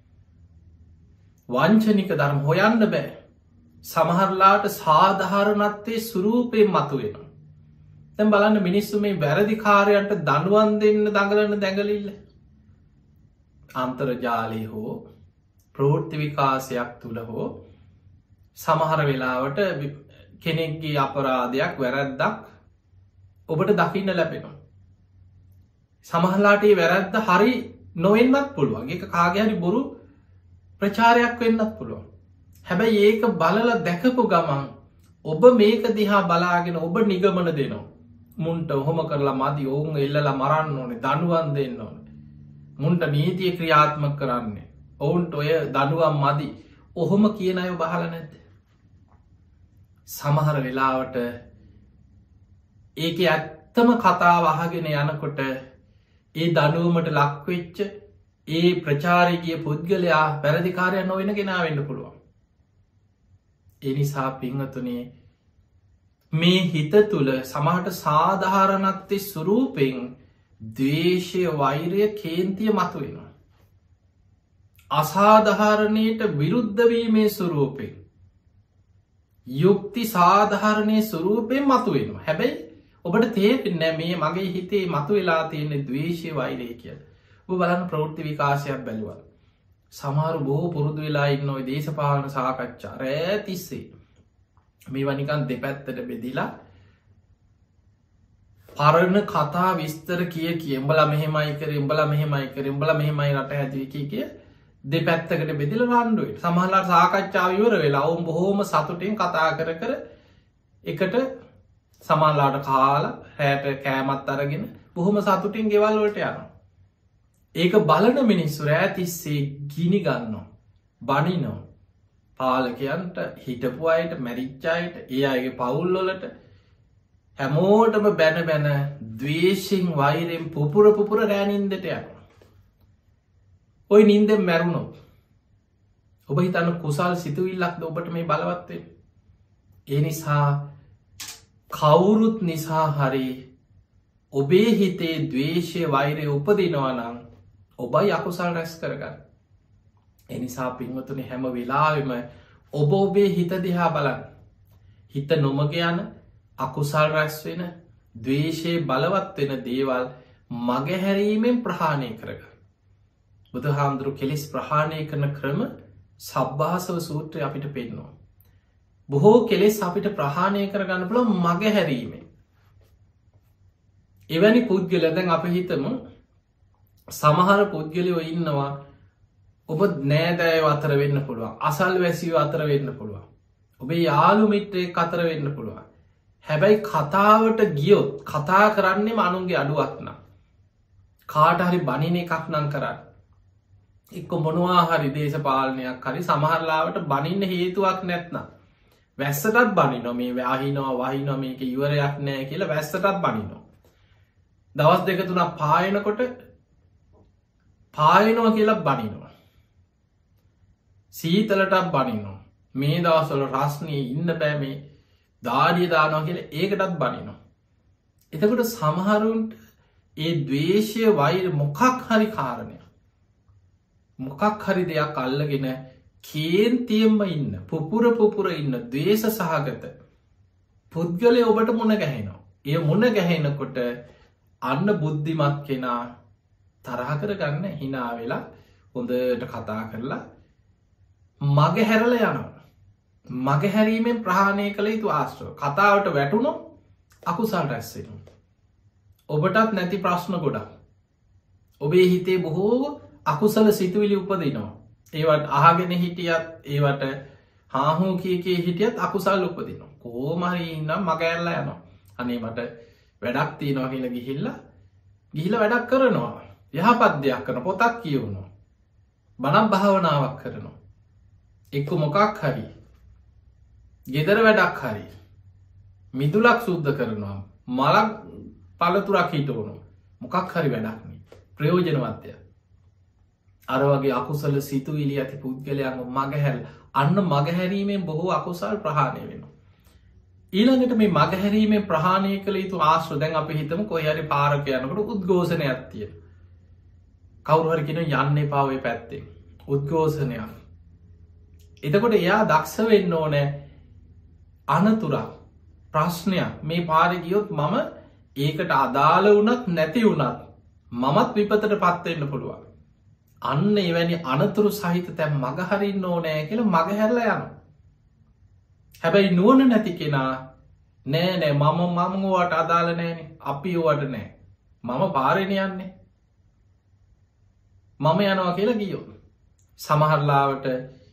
වංචනික ධර්ම හොයන්න බෑ සමහරලාට සාධාරණත්වය සුරූපයෙන් මතුවෙන තැන් බලන්න මිනිස්සු මේ වැරදිකාරයන්ට දනුවන් දෙන්න දඟලන දැඟලිල්ල අන්තර්ජාලය හෝ ප්‍රෘත්ති විකාසයක් තුළ හෝ සමහර වෙලාවට කෙනෙක්ගේ අපරාධයක් වැරැද්දක් ඔබට දකින්න ලැබෙනවා. සමහලාට වැරැද්ද හරි නොවෙන්නත් පුළුවන් එක කාගහරි බොරු ප්‍රචාරයක් වෙන්නත් පුළුවන්. හැබැයි ඒක බලල දැකපු ගමන් ඔබ මේක දිහා බලාගෙන ඔබ නිගමන දෙනවා. මුන්ට ඔහොම කරලා මදි ඔවුන් එල්ලල මරන්න ඕනේ දනුවන් දෙන්න ඕන. මුන්ට නීතිය ක්‍රියාත්ම කරන්නේ. ඔවුන්ට ඔය දනුවම් මදි ඔහොම කියන අය බහල නැත. සමහර වෙලාවට ඒක ඇත්තම කතාව අහගෙන යනකොට ඒ දනුවමට ලක්වෙච්ච ඒ ප්‍රචාරගිය පුද්ගලයා පැරදිකාරය නොවෙන ගෙනා වෙන්න පුළුවන්. එනිසා පිංහතුනේ මේ හිත තුළ සමහට සාධාරණත්වය සුරූපෙන් දවේශය වෛරය කේන්තිය මතුවෙනවා. අසාධාරණයට විරුද්ධවීමේ සුරූපෙන් යුක්ති සාධාරණය සුරූපයෙන් මතුවෙනවා. හැබැයි ඔබට තේපෙන්නෑ මේ මගේ හිතේ මතු වෙලා තියෙන්නේ දවේශය වෛරය කියල ඔබ බලන්න ප්‍රෘත්ති විකාශයක් බැලුවල්. සමහරු බෝ පුරුදු වෙලා ඉන්න ඔයි දේශපාලන සාකච්ඡා රෑ තිස්සේ මේ වනිකන් දෙපැත්තට බෙදිලා පරණ කතා විස්තර කිය කිය එම්බල මෙහෙමයි කර එම්බල මෙහෙමයි කර එම්බල මෙහෙමයි රට හැදවකි කිය දෙපැත්තකට බෙදිල රන්ඩුවේ සමහලා සාකච්ඡාව ඉවර වෙලා ඔවුන් බොහෝම සතුටින් කතා කර කර එකට සමල්ලාට කාලා හැට කෑමත් අරගෙන බොහොම සතුටින් ගෙවල්වලට යනවා. ඒක බලන මිනිස්සු රෑතිස්සේ ගිනි ගන්නවා බනිනෝ පාලකයන්ට හිටපු අයට මැරිච්චායට ඒ අයගේ පවුල්ලොලට හැමෝටම බැන බැන දවේශෙන් වෛරෙන් පුපුර පුපුර රෑනින්දට යනවා. ඔය නින්දෙන් මැරුණොත් ඔබ හිතන්න කුසල් සිතුවිල්ලක්ද ඔබට මේ බලවත්වේ. ඒ නිසා කවුරුත් නිසා හරි ඔබේ හිතේ දවේශය වෛරය උපදිනවනං ඔබයි අකුසල් රැස් කරගන්න. එනිසා පින්වතුනි හැම වෙලාවෙම ඔබ ඔබේ හිත දිහා බලන්න. හිත නොමග යන අකුසල් රැස් වෙන දවේශය බලවත් වෙන දේවල් මගහැරීමෙන් ප්‍රහාණය කරගන්න. බුදු හාමුදුරු කෙලෙස් ප්‍රහාණය කරන ක්‍රම සබ්භාසව සූත්‍රය අපිට පෙන්නවා. බොහෝ කෙලෙස් අපිට ප්‍රහාණය කරගන්න පුළ මගහැරීමෙන්. එවැනි පුද්ගල දැන් අප හිතම සමහර පුද්ගලයෝ ඉන්නවා ඔබ නෑදෑයෝ අතර වෙන්න පුළුවන්, අසල් වැසියෝ අතර වෙන්න පුළුවන්, ඔබේ යාළු මිත්‍රයෙක් අතර වෙන්න පුළුවන්. හැබැයි කතාවට ගියොත් කතා කරන්නේ අනුන්ගේ අඩුවක් නම්, කාට හරි බනින එකක් නම් කරන්න, එක්ක මොනවා හරි දේශපාලනයක් හරි සමහරලාවට බනින්න හේතුවක් නැත්නම් වැස්සටත් බනිනො, මේ ව්‍යාහිනවා වහිනො මේක ඉවරයක් නෑ කියලා වැස්සටත් බනිනො. දවස් දෙක තුනක් පායනකොට පායනෝ කියලා බනිනවා, සීතලටත් බනිනවා, මේ දවස්වල රස්නී ඉන්න බෑ මේ දාඩිය දානවා කියලා ඒකටත් බනිනවා. එතකොට සමහරුන්ට ඒ ද්වේෂය වෛර මොකක් හරි කාරණය, මොකක් හරි දෙයක් අල්ලගෙන කේන්තියෙන්ම ඉන්න, පුපුර පුපුර ඉන්න ද්වේෂ සහගත පුද්ගලය ඔබට මුණ ගැහෙනවා. ඒ මුණ ගැහෙනකොට අන්න බුද්ධිමත් කෙනා තරහ කර ගන්න හිනා වෙලා හොඳට කතා කරලා මග හැරල යනවා. මග හැරීමෙන් ප්‍රහාණය කළ යුතු ආශ්‍රව. කතාවට වැටුණො අකුසල් රැස්සෙනු. ඔබටත් නැති ප්‍රශ්න ගොඩක්. ඔබේ හිතේ බොහෝ අකුසල සිතුවිලි උපදිනවා. ඒවට අහගෙන හිටියත් ඒවට හාහෝ කිය කිය හිටියත් අකුසල් උපදිනවා. කෝමහරි ඉන්නම් මග ඇරලා යනවා. අනේ මට වැඩක් තියනවා කියල ගිහිල්ල ගිහිල වැඩක් කරනවා, යහපත් දෙයක් කරන පොතක් කියවුණු, බණක් භාවනාවක් කරනවා, එක්ක මොකක් හරි ගෙදර වැඩක් හරි මිදුලක් සුද්ධ කරනවා, මලක් පලතුරක් හිටවුණු, මොකක් හරි වැඩක්න ප්‍රයෝජනවත්ය. අර වගේ අකුසල සිතුවිලි ඇති පුද්ගලයන් මගහැල් අන්න මගහැරීමෙන් බොහෝ අකුසල් ප්‍රහාණය වෙනවා. ඊළඟට මේ මගහැරීමේ ප්‍රහාණය කළ යුතු ආශ්‍ර දැන් අපි හිතම කොහරි පාරක යනකට උද්ඝෝෂණයක් තියෙන. කවුරුහරි කියන යන්න එපාවේ පැත්තෙන් උද්ඝෝෂණයක්. එතකොට එයා දක්ෂ වෙන්න ඕනෑ අනතුරක් ප්‍රශ්නයක් මේ පාරි ගියොත් මම ඒකට අදාළ වනත් නැති වුණත් මමත් විපතට පත්වෙන්න පුළුවන්. අන්න එවැනි අනතුරු සහිත තැන් මගහරින්න ඕනෑ කියල මගහැරල යන. හැබැයි නුවන නැති කෙනා නෑ නෑ මම මමවට අදාළ නෑන අපි ඕවට නෑ මම පාරණ යන්නේ මම යනවා කියලා ගියෝ. සමහරලාවට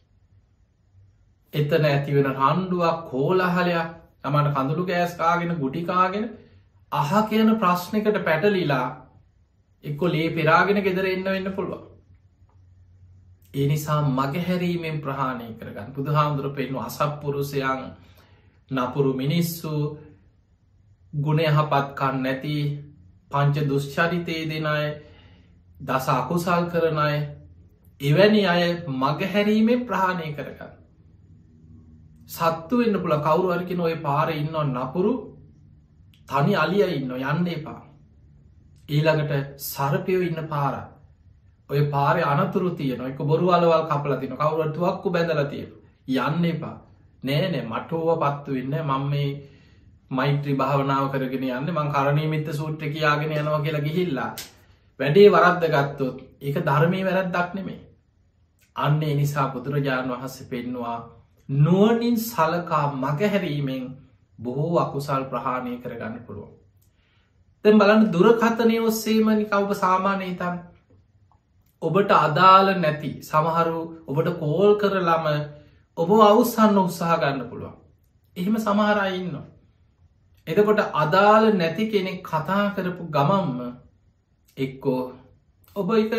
එතන ඇතිවෙන රණ්ඩුවක් කෝලහලයක් තමට කඳුළු ගෑස්කාගෙන ගුටිකාගෙන අහ කියන ප්‍රශ්නකට පැටලිලා එක්කො ලේ පෙරාගෙන ගෙදර එන්න වෙන්න පුළුවන්. ඒ නිසා මගහැරීමෙන් ප්‍රහාණය කරගන්න බුදු හාමුදුර පෙන්නු අසප්පුරුසයන් නපුරු මිනිස්සු ගුණයහපත්කන් නැති පංච දුෂ්චරිතය දෙන අය දස අකුසල් කරන අය එවැනි අය මගහැරීමෙන් ප්‍රහාණය කරගන්න. සත්තු වෙන්න පුළ කවුරු අරකින ඔය පාර ඉන්න නපුරු තනි අලිය ඉන්න යන්න එපා. ඊළඟට සරපයෝ ඉන්න පාර ඔය පාරය අනතුරු තියන එක බොරු අලවල් කපලතින කවුරටුවක්කු බැඳලතිය යන්න එපා. නෑනෑ මටුව පත්තු වෙන්න මං මේ මෛත්‍රී භාවනාව කරගෙන යන්න මං කරණීමිත්ත සූට්‍ර කියාගෙන යනවා කියලා ගිහිල්ලා වැඩේ වරද්ද ගත්තොත් ඒක ධර්මය වැරත් දක්නෙමේ. අන්න නිසා බුදුරජාණන් වහන්සේ පෙන්වා නුවනින් සලකා මගහැරීමෙන් බොහෝ අකුසල් ප්‍රහාණය කරගන්න පුළුවන්. දැන් බලන්න දුරකථනය ඔස්සේමනි කවුප සාමානය තන් ඔබට අදාළ නැති සමහරු ඔබට කෝල් කරලම ඔබ අවුස්සන්න උත්සාහ ගන්න පුළුවන්. එහෙම සමහරයි ඉන්න. එතකොට අදාළ නැති කෙනෙක් කතා කරපු ගමම්ම එක්කෝ ඔබ එක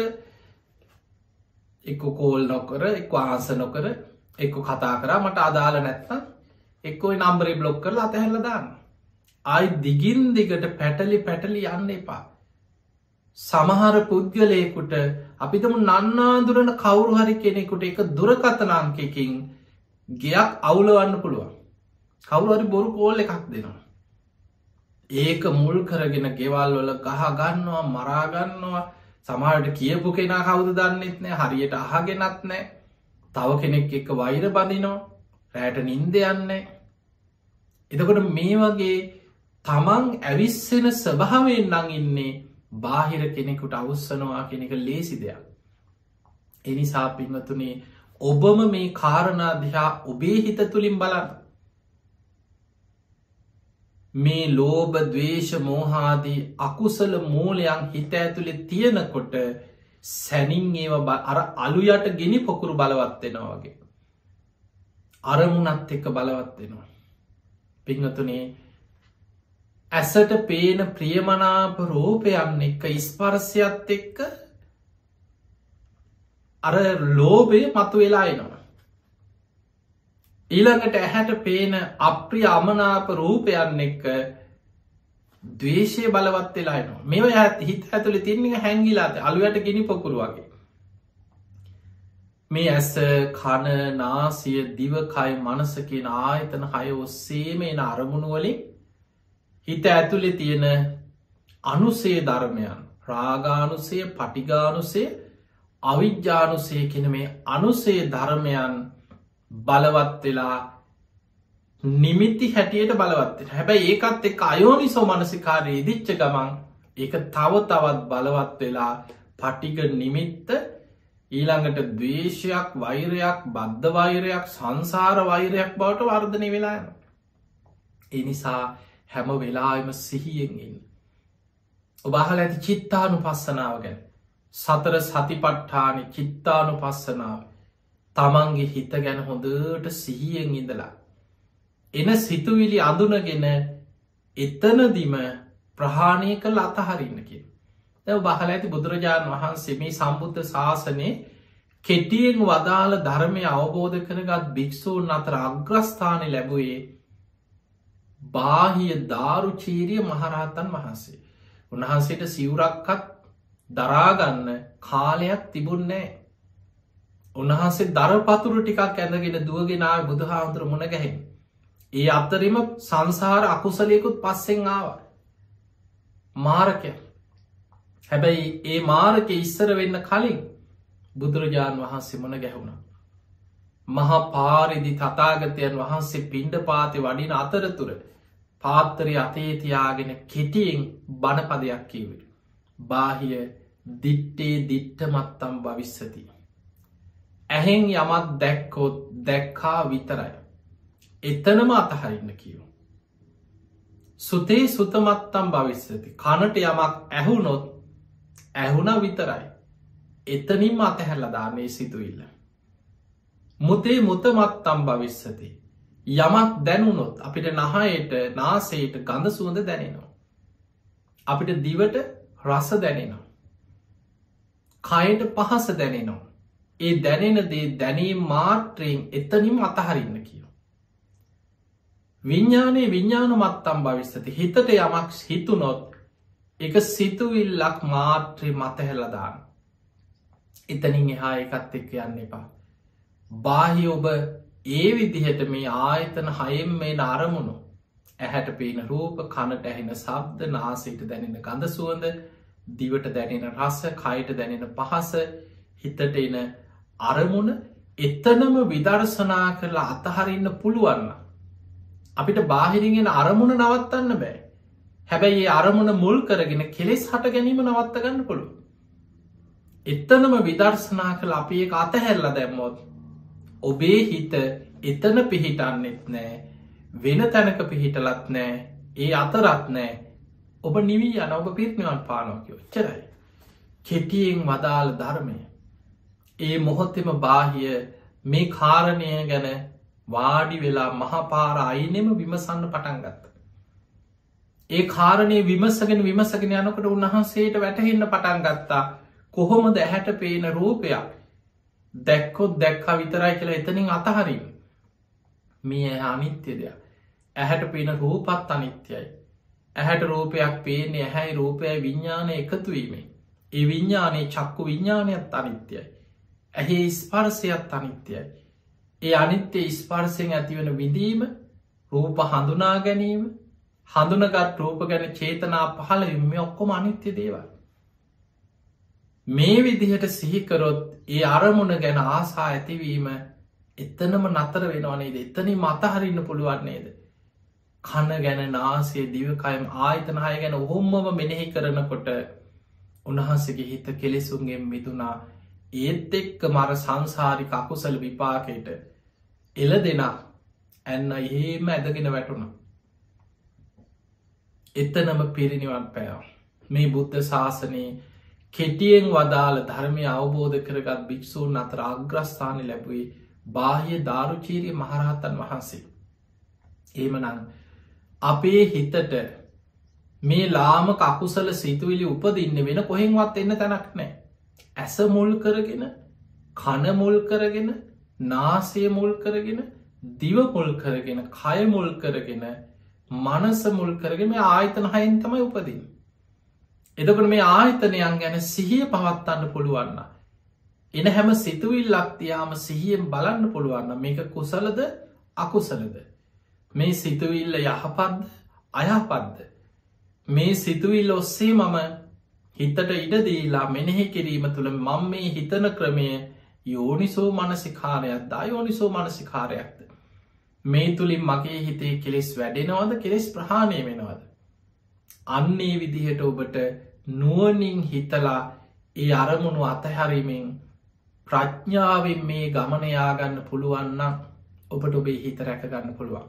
එක්ක කෝල් නොකර එක් ආස නොකර එක්ක කතා කරා මට අදාළ නැත්නම් එක්කොයි නම්බරේ බ්ලොක් කරලා අතහැරල දාන්න. ආයි දිගින් දිගට පැටලි පැටලි යන්න එපා. සමහර පුද්ගලයකුට අපිතම නන්නාදුරන කවුරු හරි කෙනෙකුට එක දුරකථනාංකකින් ගයක් අවුලවන්න පුළුවන්. කවුරු හරි බොරු කෝල් එකක් දෙනවා. ඒක මුල් කරගෙන ගෙවල් වල ගහ ගන්නවා මරාගන්නවා සමහරට කියපු කෙනා කවුද දන්නෙත් නෑ හරියට අහගෙනත් නෑ තව කෙනෙක් එක්ක වෛර බඳිනෝ රෑට නින්ද යන්නේ. එතකොට මේ වගේ තමන් ඇවිස්සෙන ස්වභාවයෙන් නං ඉන්නේ බාහිර කෙනෙකුට අවස්සනවා කෙනෙක ලේසි දෙයක්. එනිසා පින්වතුනේ ඔබම මේ කාරණා දිහා ඔබේ හිත තුළින් බලන්න. මේ ලෝභ ද්වේෂ මෝහාදී අකුසල මූලයන් හිත ඇතුළේ තියෙනකොට සැනින් ඒව අර අලු යට ගෙනි පොකුරු බලවත් වෙනවා වගේ. අරමුණත් එක්ක බලවත් වෙනවා. පිංහතුනේ ඇසට පේන ප්‍රියමනාප රූපයන් එක්ක ස්පර්ශයත් එක්ක අර ලෝභය මතු වෙලා එනවා. ඊළඟට ඇහැට පේන අප්‍රිය අමනාප රූපයන් එක්ක ද්වේෂය බලවත් වෙලා එනවා. මේවා හිත ඇතුළේ තින්නේ හැංගිලාද අලුයට ගිනි පොකුරු වගේ. මේ ඇස කන නාසය දිවකය මනස කියන ආයතන හය ඔස්සේම එන අරමුණු වලින් හිත ඇතුළේ තියෙන අනුසේ ධර්මයන් රාගානුසය පටිගානුසය අවිජ්ජානුසය කියන මේ අනුසේ ධර්මයන් බලවත් වෙලා නිමිති හැටියට බලවත්වෙන. හැබැයි ඒකත් එක් අයෝනිසෝ මනසිකාරය ඉදිච්ච ගමන් ඒක තව තවත් බලවත් වෙලා පටිග නිමිත්ත ඊළඟට දවේශයක් වෛරයක් බද්ධ වෛරයක් සංසාර වෛරයක් බවට වර්ධනය වෙලා යන. එනිසා හැම වෙලාම සිහියෙන් ඉන්න. ඔබහල ඇති චිත්තානු පස්සනාව ගැන සතර සතිපට්ඨාන චිත්තානු පස්සනාව තමන්ගේ හිත ගැන හොඳට සිහියෙන් ඉඳලා එන සිතුවිලි අඳුනගෙන එතනදිම ප්‍රහාණය කළ අතහරින්නකින්. දැ බහල ඇති බුදුරජාණන් වහන්සේ මේ සම්බුද්ධ ශාසනය කෙටියෙන් වදාළ ධර්මය අවබෝධ කරගත් භික්‍ෂූන් අතර අග්‍රස්ථානය ලැබුවේ බාහිය දාරුචීරිය මහරහතන් වහන්සේ. උන්වහන්සේට සිවුරක්කත් දරාගන්න කාලයක් තිබුන්නෑ. උන්වහන්සේ දරපතුරු ටිකක් ඇඳගෙන දුවගෙනාව බුදුහාමුදුර මුණ ගැහෙන්. ඒ අත්තරම සංසාර අකුසලයකුත් පස්සෙන් ආව. මාරකය. හැබැයි ඒ මාරක ඉස්සර වෙන්න කලින් බුදුරජාණන් වහන්සේ මුණ ගැහුණ. මහා පාරිදි තතාගතයන් වහන්සේ පිණ්ඩ පාති වඩින අතරතුර පාත්තරය අතේතියාගෙන කෙටියෙන් බණපදයක් කීවට. බාහිය දිට්ටේ දිට්ට මත්තම් භවිස්සති. ඇහෙන් යමත් දැක්කොත් දැක්කා විතරයි. එතනම අතහරින්න කියව. සුතේ සුතමත්තම් භවිස්සති. කනට යමක් ඇහුනොත් ඇහුන විතරයි. එතනින් අතහැරලා දාන්නේ සිතුවිල්ල. මුතේ මුතමත්තම් භවිස්සති. යමක් දැනුනොත් අපිට නහයට නාසයට ගඳ සුවඳ දැනෙනවා. අපිට දිවට රස දැනෙනවා. කයට පහස දැනෙනවා. ඒ දැනෙන දේ දැනීම් මාත්‍රයෙන් එතනින් අතහරින්න කියව. විඤ්ඥානයේ විඤ්ඥාන මත්තම් භවිස්සති. හිතට යමක් හිතුනොත් එක සිතුවිල්ලක් මාත්‍රය මතහැලදාන්න. එතනින් එහා එකත් එක්ක යන්න එපා. බාහි ඔබ ඒ විදිහට මේ ආයතන හයෙන් මේ අරමුණු ඇහැට පේන රූප කණට ඇහෙන සබ්ද නාසයට දැනෙන ගඳ සුවඳ දිවට දැනෙන රස කයට දැනෙන පහස හිතට එන අරමුණ එතනම විදර්ශනා කරලා අතහරින්න පුළුවන්න. අපිට බාහිරිගෙන අරමුණ නවත්තන්න බෑ. හැබැයි ඒ අරමුණ මුල් කරගෙන කෙලෙස් හට ගැනීම නවත්ත ගන්න පුළුව. එතනම විදර්ශනා කළ අපි ඒ අතහැරලා දැම්මොත් ඔබේ හිත එතන පිහිටන්නෙත් නෑ වෙන තැනක පිහිටලත් නෑ ඒ අතරත් නෑ ඔබ නිවී යන ඔබ පිරිනිවන් පානෝකයෝ චරයි. කෙටියෙන් වදාළ ධර්මය ඒ මොහොත්තෙම බාහිය මේ කාරණය ගැන වාඩි වෙලා මහපාර අයිනෙම විමසන්න පටන් ගත්ත. ඒ කාරණය විමසගෙන විමසගෙන යනකට උන්වහන්සේට වැටහෙන්න පටන් ගත්තා කොහොමද ඇහැට පේන රූපයක් දැක්කොත් දැක්කා විතරයි කියලා එතනින් අතහරින් මේ අනිත්‍ය දෙයක්. ඇහැට පේන රූපත් අනිත්‍යයි. ඇහැට රූපයක් පේන්නේ ඇහැයි රූපයයි විඤ්ඥානය එකතුවීමේ. ඒ විඤ්ඥානයේ චක්කු විඤ්ඥානයත් අනිත්‍යයි. ඇහි ස්පර්සයත් අනිත්‍යයි. ඒ අනිත්‍ය ස්පර්සයෙන් ඇතිවන විදීම රූප හඳුනා ගැනීම හඳුනගත් රූප ගැන චේතනා පහලවීම මේ ඔක්කොම අනිත්‍ය දේවල්. මේ විදිහට සිහිකරොත් ඒ අරමුණ ගැන ආසා ඇතිවීම එතනම නතර වෙනවනේද එතනි මතහරින්න පුළුවන්නේද. කන ගැන නාසේ දිවකයම් ආයතනහය ගැන ඔහොම්මම මෙනෙහි කරනකොට උන්වහන්සගේ හිත කෙලෙසුන්ගෙන් මිදුනා ඒත් එක්ක මර සංසාරික අකුසල විපාකයට එල දෙනා ඇන්න එහෙම ඇදගෙන වැටුණ. එතනම පිරිනිවන් පෑව. මේ බුද්ධ ශාසනයේ කෙටියෙන් වදාළ ධර්මය අවබෝධ කරගත් භික්ෂූන් අතර අග්‍රස්ථාන ලැබුවේ බාහ්‍ය දාරුචීරිය මහරහතන් වහන්සේ. එහෙමනම් අපේ හිතට මේ ලාමක අකුසල සිතුවිලි උපදින්න වෙන කොහෙන්වත් එන්න තැනක් නෑ. ඇස මුල් කරගෙන, කන මුල් කරගෙන, නාසය මුල් කරගෙන, දිව මුල් කරගෙන, කය මුල් කරගෙන, මනස මුල් කරගෙන මේ ආයතන හයෙන් තමයි උපදින්නේ. එතකොට මේ ආයතනයන් ගැන සිහිය පවත්වන්න පුළුවන්න. එන හැම සිතුවිල්ලක් තියාම සිහියෙන් බලන්න පුළුවන්න මේක කුසලද අකුසලද. මේ සිතුවිල්ල යහපත්ද අයහපත්ද. මේ සිතුවිල්ල ඔස්සේ මම හිතට ඉඩදීලා මෙනෙහි කිරීම තුළ මං මේ හිතන ක්‍රමය යෝනිසෝ මනසිකාරයක්ද අයෝනිසෝ මනසිකාරයක්ද. මේ තුළින් මගේ හිතේ කෙලෙස් වැඩෙනවද කෙලෙස් ප්‍රහාණය වෙනවද. අන්නේ විදිහට ඔබට නුවනින් හිතලා ඒ අරමුණු අතහැරීමෙන් ප්‍රඥාවෙන් මේ ගමනයාගන්න පුළුවන්න ඔබට ඔබේ හිත රැකගන්න පුළුවන්.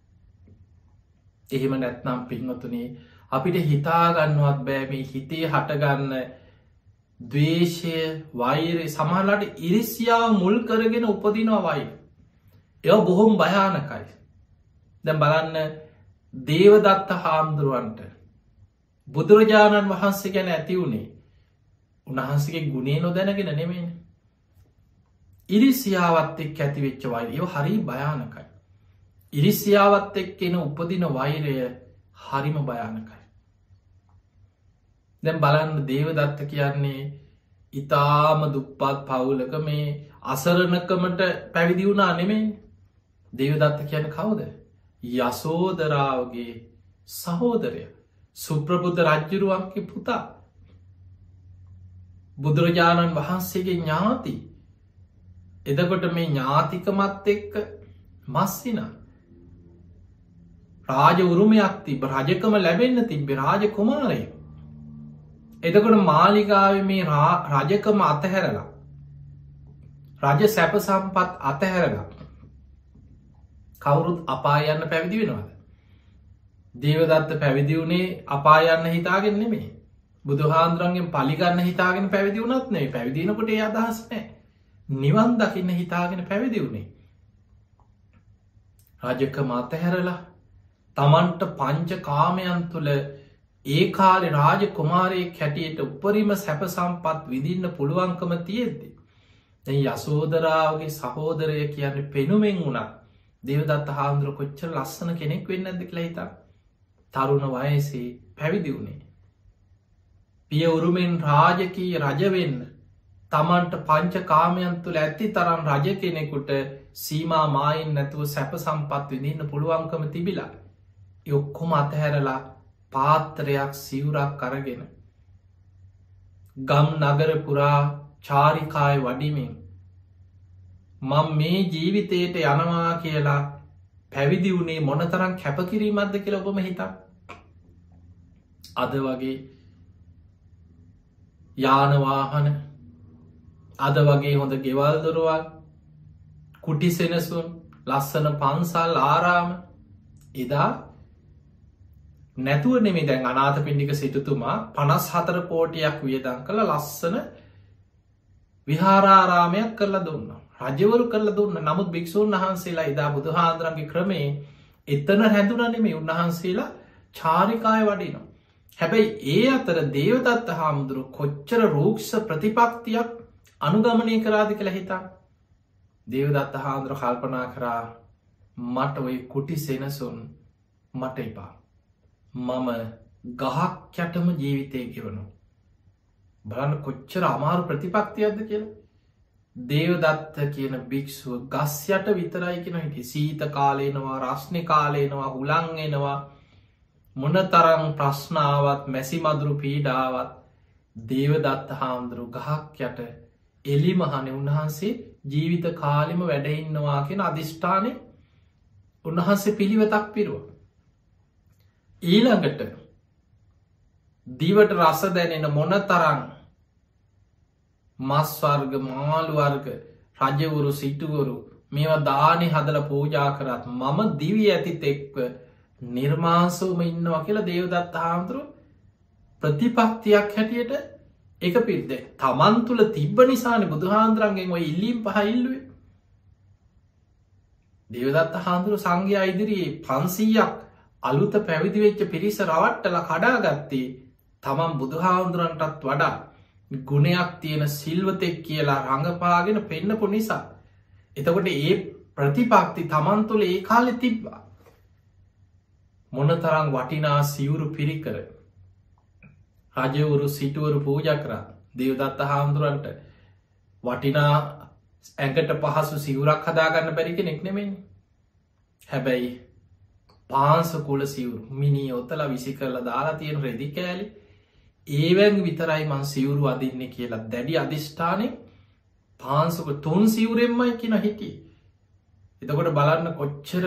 එහෙම නැත්නම් පින්වතුනේ අපිට හිතාගන්නවත් බෑ මේ හිතේ හටගන්න දවේශය වෛරය සමහලට ඉරිසියාව මුල් කරගෙන උපදිනවා වයි. එය බොහොම භයානකයි. දැන් බලන්න දේවදත්ත හාමුදුරුවන්ට බුදුරජාණන් වහන්සේ ගැන ඇති වුණේ උන්වහන්සේගේ ගුණේ නොදැනගෙන නෙමෙයි. ඉරිසියාවත් එක් ඇතිවෙච්ච වෛරය ඒ හරි භයානකයි. ඉරිසියාවත් එක්කෙන උපදින වෛරය හරිම භයානකයි. දැන් බලන්න දේවදත්ත කියන්නේ ඉතාම දුප්පත් පවුලක මේ අසරණකමට පැවිදි වුණා නෙමෙයි. දේවදත්ත කියන කවුද? යසෝදරාවගේ සහෝදරය, සුප්‍රබුද්ධ රජ්ජුරුවන්ගේ පුතා, බුදුරජාණන් වහන්සේගේ ඥාති. එදකොට මේ ඥාතිකමත් එක්ක මස්සිනා රාජ උරුමයක් තිබ රජකම ලැබෙන්න තිබ්බ රාජ කුමාරය. එතකොට මාලිගාව මේ රජකම අතහැරලා රජ සැප සම්පත් අතහැරලා කවුරුත් අපායන්න පැවිදි වෙනවාද. දේවදත්ත පැවිදි වුණේ අපායන්න හිතාගෙන නෙමේ. බුදුහාන්දුරන්ගෙන් පලිගන්න හිතාගෙන පැවිදි වුණත් නේ පැවිදිනකොට ඒ අදහස් නෑ. නිවන් දකින්න හිතාගෙන පැවිදි වුණේ. රජකම අතහැරලා තමන්ට පංච කාමයන් තුළ ඒ කාලෙ රාජ කුමාරයේ කැටියට උපරිම සැප සම්පත් විදින්න පුළුවන්කම තියෙද්දි. දැන් යසෝදරාවගේ සහෝදරය කියන්න පෙනුමෙන් වුණා දේවදත්ත හාමුදුර කොච්චර ලස්සන කෙනෙක් වෙන්න ඇද කියලා හිතා. තරුණ වයසේ පැවිදි වුණේ. පිය උරුමෙන් රාජකී රජවෙන්න තමන්ට පංච කාමයන් තුළ ඇති තරම් රජ කෙනෙකුට සීමා මායින් නැතුව සැප සම්පත් විදින්න පුළුවන්කම තිබිලා. ඔක්කොම අතහැරලා පාත්‍රයක් සිවුරක් අරගෙන ගම් නගර පුරා චාරිකාය වඩිමින් මං මේ ජීවිතයට යනවා කියලා පැවිදි වුණේ මොනතරම් කැපකිරීමක්ද කියලා ඔබම හිතා. අද වගේ යානවාහන, අද වගේ හොඳ ගෙවල් දොරවල්, කුටි සෙනසුන්, ලස්සන පන්සල් ආරාම එදා නැතුව නෙමේ. දැන් අනාථපිණ්ඩික සිටුතුමා පනස් හතර කෝටියක් වියදම් කළ ලස්සන විහාරාරාමයක් කරලා දුන්න, රජවරු කරලා දුන්න. නමුත් භික්ෂූන් වහන්සේලා එදා බුදුහාන්දුරන්ගේ ක්‍රමේ එතන හැදුන නෙමේ, උන්වහන්සේලා චාරිකාය වඩිනවා. හැබැයි ඒ අතර දේවදත්ත හාමුදුරු කොච්චර රූක්ෂ ප්‍රතිපක්තියක් අනුගමනය කරාද කියලා හිතා. දේවදත්ත හාමුදුරු කල්පනා කරා මට ඔය කුටි සෙනසුන් මට එපා. මම ගහක් යටම ජීවිතය ගෙවනු. බලන්න කොච්චර අමාරු ප්‍රතිපක්තියක්ද කියලා. දේවදත්ත කියන භික්ෂුව ගස් යට විතරයි කියෙන හිටි. සීත කාලේනවා, රස්්නි කාලේනවා, හුලං එනවා, මොන තරම් ප්‍රශ්නාවත් මැසි මදුරු පීඩාවත් දේවදත්ත හාමුදුරු ගහක් යට එලිමහන උන්වහන්සේ ජීවිත කාලෙම වැඩඉන්නවා කියෙන අධිෂ්ඨානය උන්වහන්සේ පිළිවෙතක් පිරුව. ඊළඟට දිවට රස දැනෙන මොන තරං මස්වර්ග මාළුවර්ග රජවුරු සිටුවරු මේවා දානි හදල පූජා කරත් මම දිවී ඇතිත එක්ව නිර්මාසවම ඉන්නවා කියලා දේවදත්ත හාමුදුරු ප්‍රතිපක්තියක් හැටියට එක පිරිද තමන් තුළ තිබ්බ නිසාන බුදුහාන්දුරන්ගෙන් ඔය ඉල්ලීම් පහයිල්ලුවේ දේවදත්ත හාමුදුරුවෝ සංඝයා ඉදිරියේ පන්සීයක් අලුත පැවිදි වෙච්ච පිරිස රවට්ටලා කඩාගත්තේ තමන් බුදුහාමුදුරන්ටත් වඩා ගුණයක් තියෙන සිල්වතෙක් කියලා රඟපාගෙන පෙන්නපු නිසා. එතකොට ඒ ප්‍රතිපක්ති තමන් තුළ ඒ කාලෙ තිබ්බා. මොන තරං වටිනා සිවුරු පිරිකර රජවරු සිටුවරු පූජ කරා දේවදත්ත හාමුදුරන්ට වටිනා ඇඟට පහසු සිවුරක් හදාගන්න බැරි කෙනෙක් නෙමෙයි. හැබැයි පාන්සකුල සිවුරු මිනි ඔත්තල විසි කරලා දාලා තියෙන රෙදි කෑලි ඒවැන් විතරයි මං සිවුරු අදින්න කියලා දැඩි අධිෂ්ඨානය පාන්සක තුන් සිවුරෙන්මයි කියන හිටිය. එතකොට බලන්න කොච්චර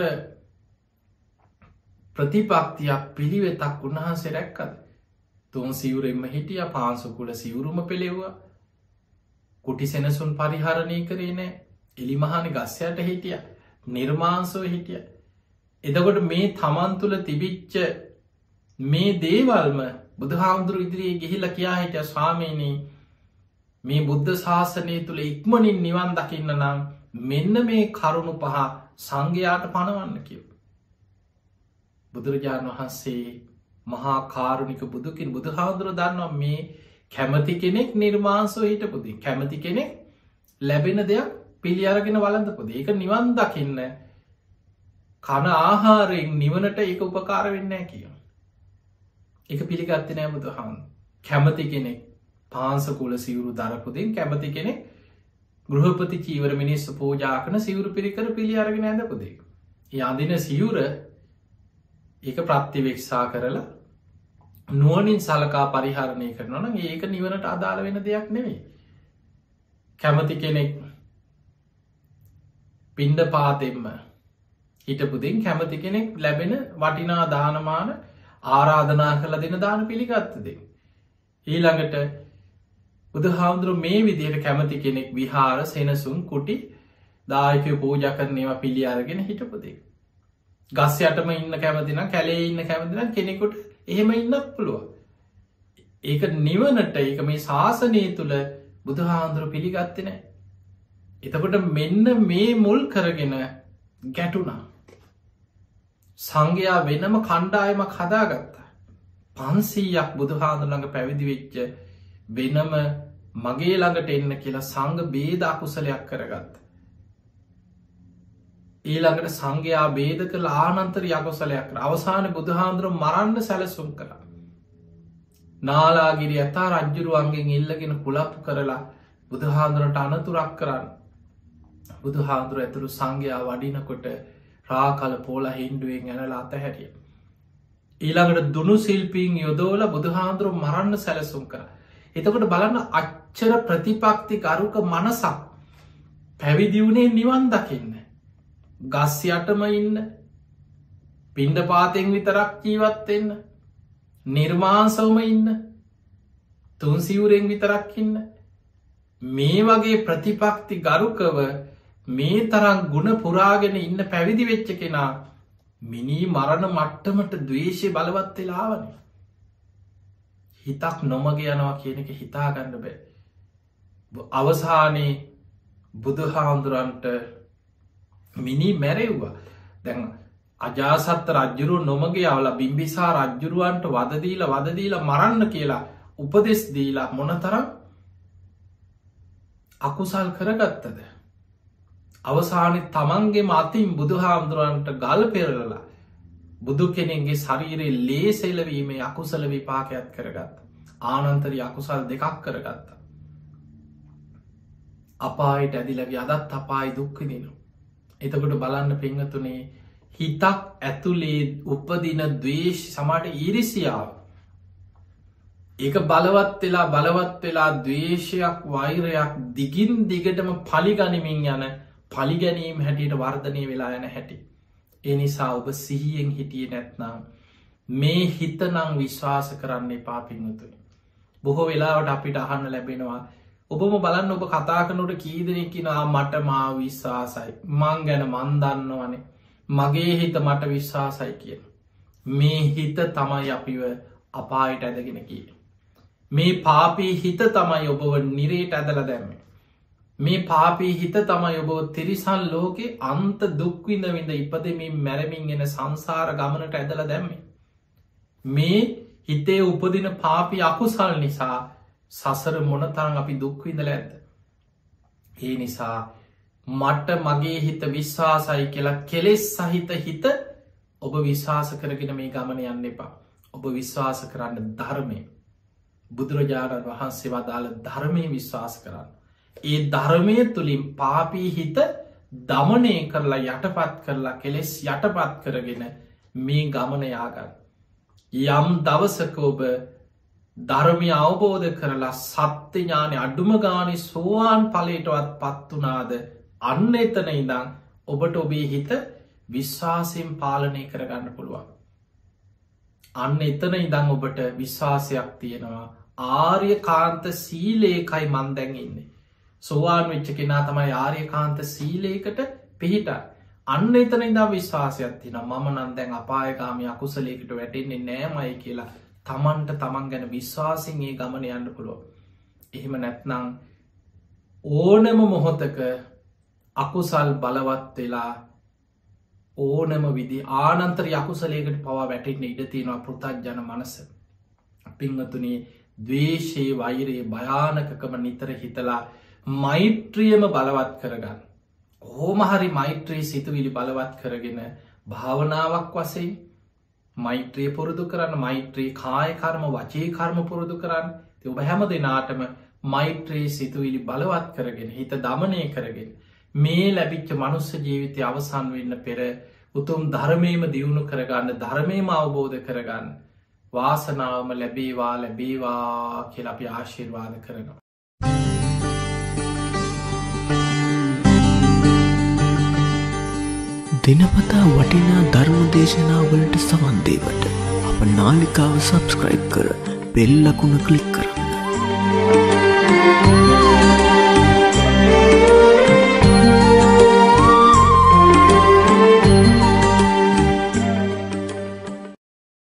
ප්‍රතිපක්තියක් පිළිවෙතක් උන්වහන්සේ රැක්කද. තුන් සිවුරෙන්ම හිටිය පාන්සකුල සිවුරුම පෙළෙව්වා. කුටි සෙනසුන් පරිහරණය කරේ නෑ එලිමහනි ගස්සයට හිටිය නිර්මාන්සෝ හිටිය. එතකොට මේ තමන් තුළ තිබිච්ච මේ දේවල්ම බුදුහාමුදුරු ඉදිරියේ ගිහිල්ල කියා හිටිය ස්වාමීනී මේ බුද්ධ ශාසනය තුළ ඉක්මනින් නිවන් දකින්න නම් මෙන්න මේ කරුණු පහ සංඝයාට පනවන්න කිව්. බුදුරජාණන් වහන්සේ මහා කාරුණික බුදුකින් බුදුහාමුදුරු දන්නවා මේ කැමති කෙනෙක් නිර්මාන්සෝ හිටපුදී කැමති කෙනෙක් ලැබෙන දෙයක් පිළි අරගෙන වලඳපුද ඒක නිවන් දකින්න කන ආහාරයෙන් නිවනට ඒක උපකාර වෙන්න කිය. එක පිළිගත්ති නෑ බුදුහාන් කැමති කෙනෙක් පාන්සකුල සිවුරු දරපුදින් කැමති කෙනෙක් ගෘහපති චීවර මිනිස්ස පෝජාකන සිවුරු පිරිකර පිළි අරගෙන ඇඳපුදේ. ඒ අඳින සිවුර ඒක ප්‍රත්තිවෙක්ෂා කරලා නුවනින් සලකා පරිහරණය කරනවන ඒක නිවනට අදාළ වෙන දෙයක් නෙවෙයි. කැමති කෙනෙක් පින්ඩ පාතෙන්ම හිටපුදින් කැමති කෙනෙක් ලැබෙන වටිනා දානමාන ආරාධනා කළ දෙන දාන පිළිගත්තදේ. ඊළඟට බුදුහාමුදුරු මේ විදියට කැමති කෙනෙක් විහාර සෙනසුන් කුටි දායකය පූජ කරනේවා පිළි අරගෙන හිටපුදේ. ගස් යටම ඉන්න කැමතින කැලේ ඉන්න කැමතින කෙනෙකුට එහෙම ඉන්නත් පුළුව. ඒක නිවනට ඒක මේ ශාසනය තුළ බුදුහාන්දුර පිළිගත්තනෑ. එතකොට මෙන්න මේ මුල් කරගෙන ගැටුණා. සංඝයා වෙනම කණ්ඩායමක් හදාගත්තා. පන්සීයක් බුදුහාඳුළඟ පැවිදි වෙච්ච වෙනම මගේ ළඟට එන්න කියලා සංඝ බේද අකුසලයක් කරගත්ත. ඊළඟට සංඝයා බේද කළ ආනන්තර යකුසලයක් කර අවසාන බුදුහාන්දුරුව මරන්න සැලසුම් කළ. නාලාගිරි ඇතා රජ්ජුරුවන්ගෙන් ඉල්ලගෙන කුලප්පු කරලා බුදුහාන්දුරට අනතුරක් කරන්න. බුදුහාන්දුර ඇතුරු සංඝයා වඩිනකොට රාකල පෝල හින්ඩුවෙන් ඇනලා අත හැටිය. ඊළඟට දුනු සිල්පීන් යොදෝල බුදුහාන්දුරුව මරන්න සැලසුම් කර. එතකොට බලන්න අච්චර ප්‍රතිපක්ති ගරුක මනසක් පැවිදිවුණේ නිවන් දකින්න. ගස් යටම ඉන්න පින්ඩ පාතෙන් විතරක් ජීවත්වෙන්න නිර්මාන්සවම ඉන්න තුන්සිවුරෙන් විතරක් ඉන්න මේ වගේ ප්‍රතිපක්ති ගරුකව මේ තරම් ගුණ පුරාගෙන ඉන්න පැවිදි වෙච්ච කෙනා මිනී මරණ මට්ටමට දවේශය බලවත් වෙලාවන හිතක් නොමග යනවා කියන එක හිතාගන්න බෑ. අවසානයේ බුදුහාමුදුරන්ට මිනි මැරෙව්වා. දැන් අජාසත්ත රජ්ජුරු නොමගේ අවල බිම්බිසා රජ්ජුරුවන්ට වදදීල වදදීල මරන්න කියලා උපදෙස් දීලා මොනතරම් අකුසල් කරගත්තද. අවසානි තමන්ගේ මතින් බුදුහාමුදුරුවන්ට ගල් පෙරලලා බුදු කෙනෙගේ ශරීරයේ ලේසෙලවීමේ අකුසල විපාකයක් කරගත්ත. ආනන්තරි අකුසල් දෙකක් කරගත්ත. අපායට ඇදිලගේ අදත් අපායි දුක්කදිනවා. එතකොට බලන්න පිංහතුනේ හිතක් ඇතුළේ උපදින දවේශ සමට ඉරිසියාව ඒක බලවත් වෙලා බලවත් වෙලා දවේශයක් වෛරයක් දිගින් දිගටම පලිගනිමින් යන පලිගැනීම් හැටියට වර්ධනය වෙලා යන හැටි. එනිසා ඔබ සිහියෙන් හිටිය නැත්නම් මේ හිතනං විශ්වාස කරන්න එපා පිංහතුනි. බොහෝ වෙලාවට අපිට අහන්න ලැබෙනවා ඔබම බලන්න ඔබ කතාකනොට කීදනෙකිනා මට මා විශ්වාසයි මං ගැන මන්දන්නවනේ මගේ හිත මට විශ්වාසයි කියන. මේ හිත තමයි අපිව අපායට ඇදගෙන කිය. මේ පාපී හිත තමයි ඔබව නිරේට ඇදල දැම්ම. මේ පාපී හිත තමයි ඔබ තිරිසල් ලෝකෙ අන්ත දුක්විඳ විඳ ඉපදමින් මැරමින් එන සංසාර ගමනට ඇදල දැම්ම. මේ හිතේ උපදින පාපි අකුසල් නිසා සසර මොනතරං අපි දුක්විඳල ඇද. ඒ නිසා මට මගේ හිත විශ්වාසයි කියලා කෙලෙස් සහිත හිත ඔබ විශ්වාස කරගෙන මේ ගමන යන්න එපා. ඔබ විශ්වාස කරන්න ධර්මය බුදුරජාණන් වහන්සේ වදාළ ධර්මය විශ්වාස කරන්න. ඒ ධර්මය තුළින් පාපී හිත දමනය කරලා යටපත් කරලා කෙලෙස් යටපත් කරගෙන මේ ගමන යාගන්න. යම් දවසක ඔබ ධර්මය අවබෝධ කරලා සත්‍ය ඥානය අඩුම ගානි සෝවාන් පලේටවත් පත්වනාද අන්න එතන ඉඳං ඔබට ඔබේ හිත විශ්වාසයෙන් පාලනය කරගන්න පුළුවන්. අන්න එතන ඉදං ඔබට විශ්වාසයක් තියෙනවා ආර්ය කාන්ත සීලේකයි මන්දැන් ඉන්නේ. සෝවාන් වෙච්ච කෙනා තමයි ආර්ය කාන්ත සීලේකට පිහිට අන්න එතන ඉදා විශ්වාසයක් තින මම නන්දැන් අපායකාමි අකුසලේකට වැටෙන්නේ නෑමයි කියලා තමන්ට තමන් ගැන විශ්වාසින් ඒ ගමන යන්න පුළුව. එහෙම නැත්නං ඕනම මොහොතක අකුසල් බලවත් වෙලා ඕනම විදි ආනන්තර යකුසලේකට පවා වැටෙන්න ඉඩ තියෙනවා පෘතජ්ජන මනස. පිංහතුනේ දවේශයේ වෛරයේ භයානකකම නිතර හිතලා මෛත්‍රියම බලවත් කරගන්න. ඕමහරි මෛත්‍රී සිතුවිලි බලවත් කරගෙන භාවනාවක් වසයි මෛත්‍රී පුරුදු කරන්න මෛත්‍රී කායකර්ම වචේ කර්ම පුරුදු කරන්න ඔබ හැම දෙනාටම මෛත්‍රී සිතුවිලි බලවත් කරගෙන හිත දමනය කරගෙන මේ ලැබිච්ච මනුස්ස ජීවිතය අවසන් වෙන්න පෙර උතුම් ධර්මයම දියුණු කරගන්න ධර්මයම අවබෝධ කරගන්න වාසනාවම ලැබේවා ලැබේවා කියල අපි ආශිර්වාද කරනවා. දිනපතා වටිනා ධර්ම දේශනාවලට සවන්දේවට අප නාලිකාව සබස්ක්‍රයිබ් කර බෙල් ලකුණ ක්ලික් කරන්න.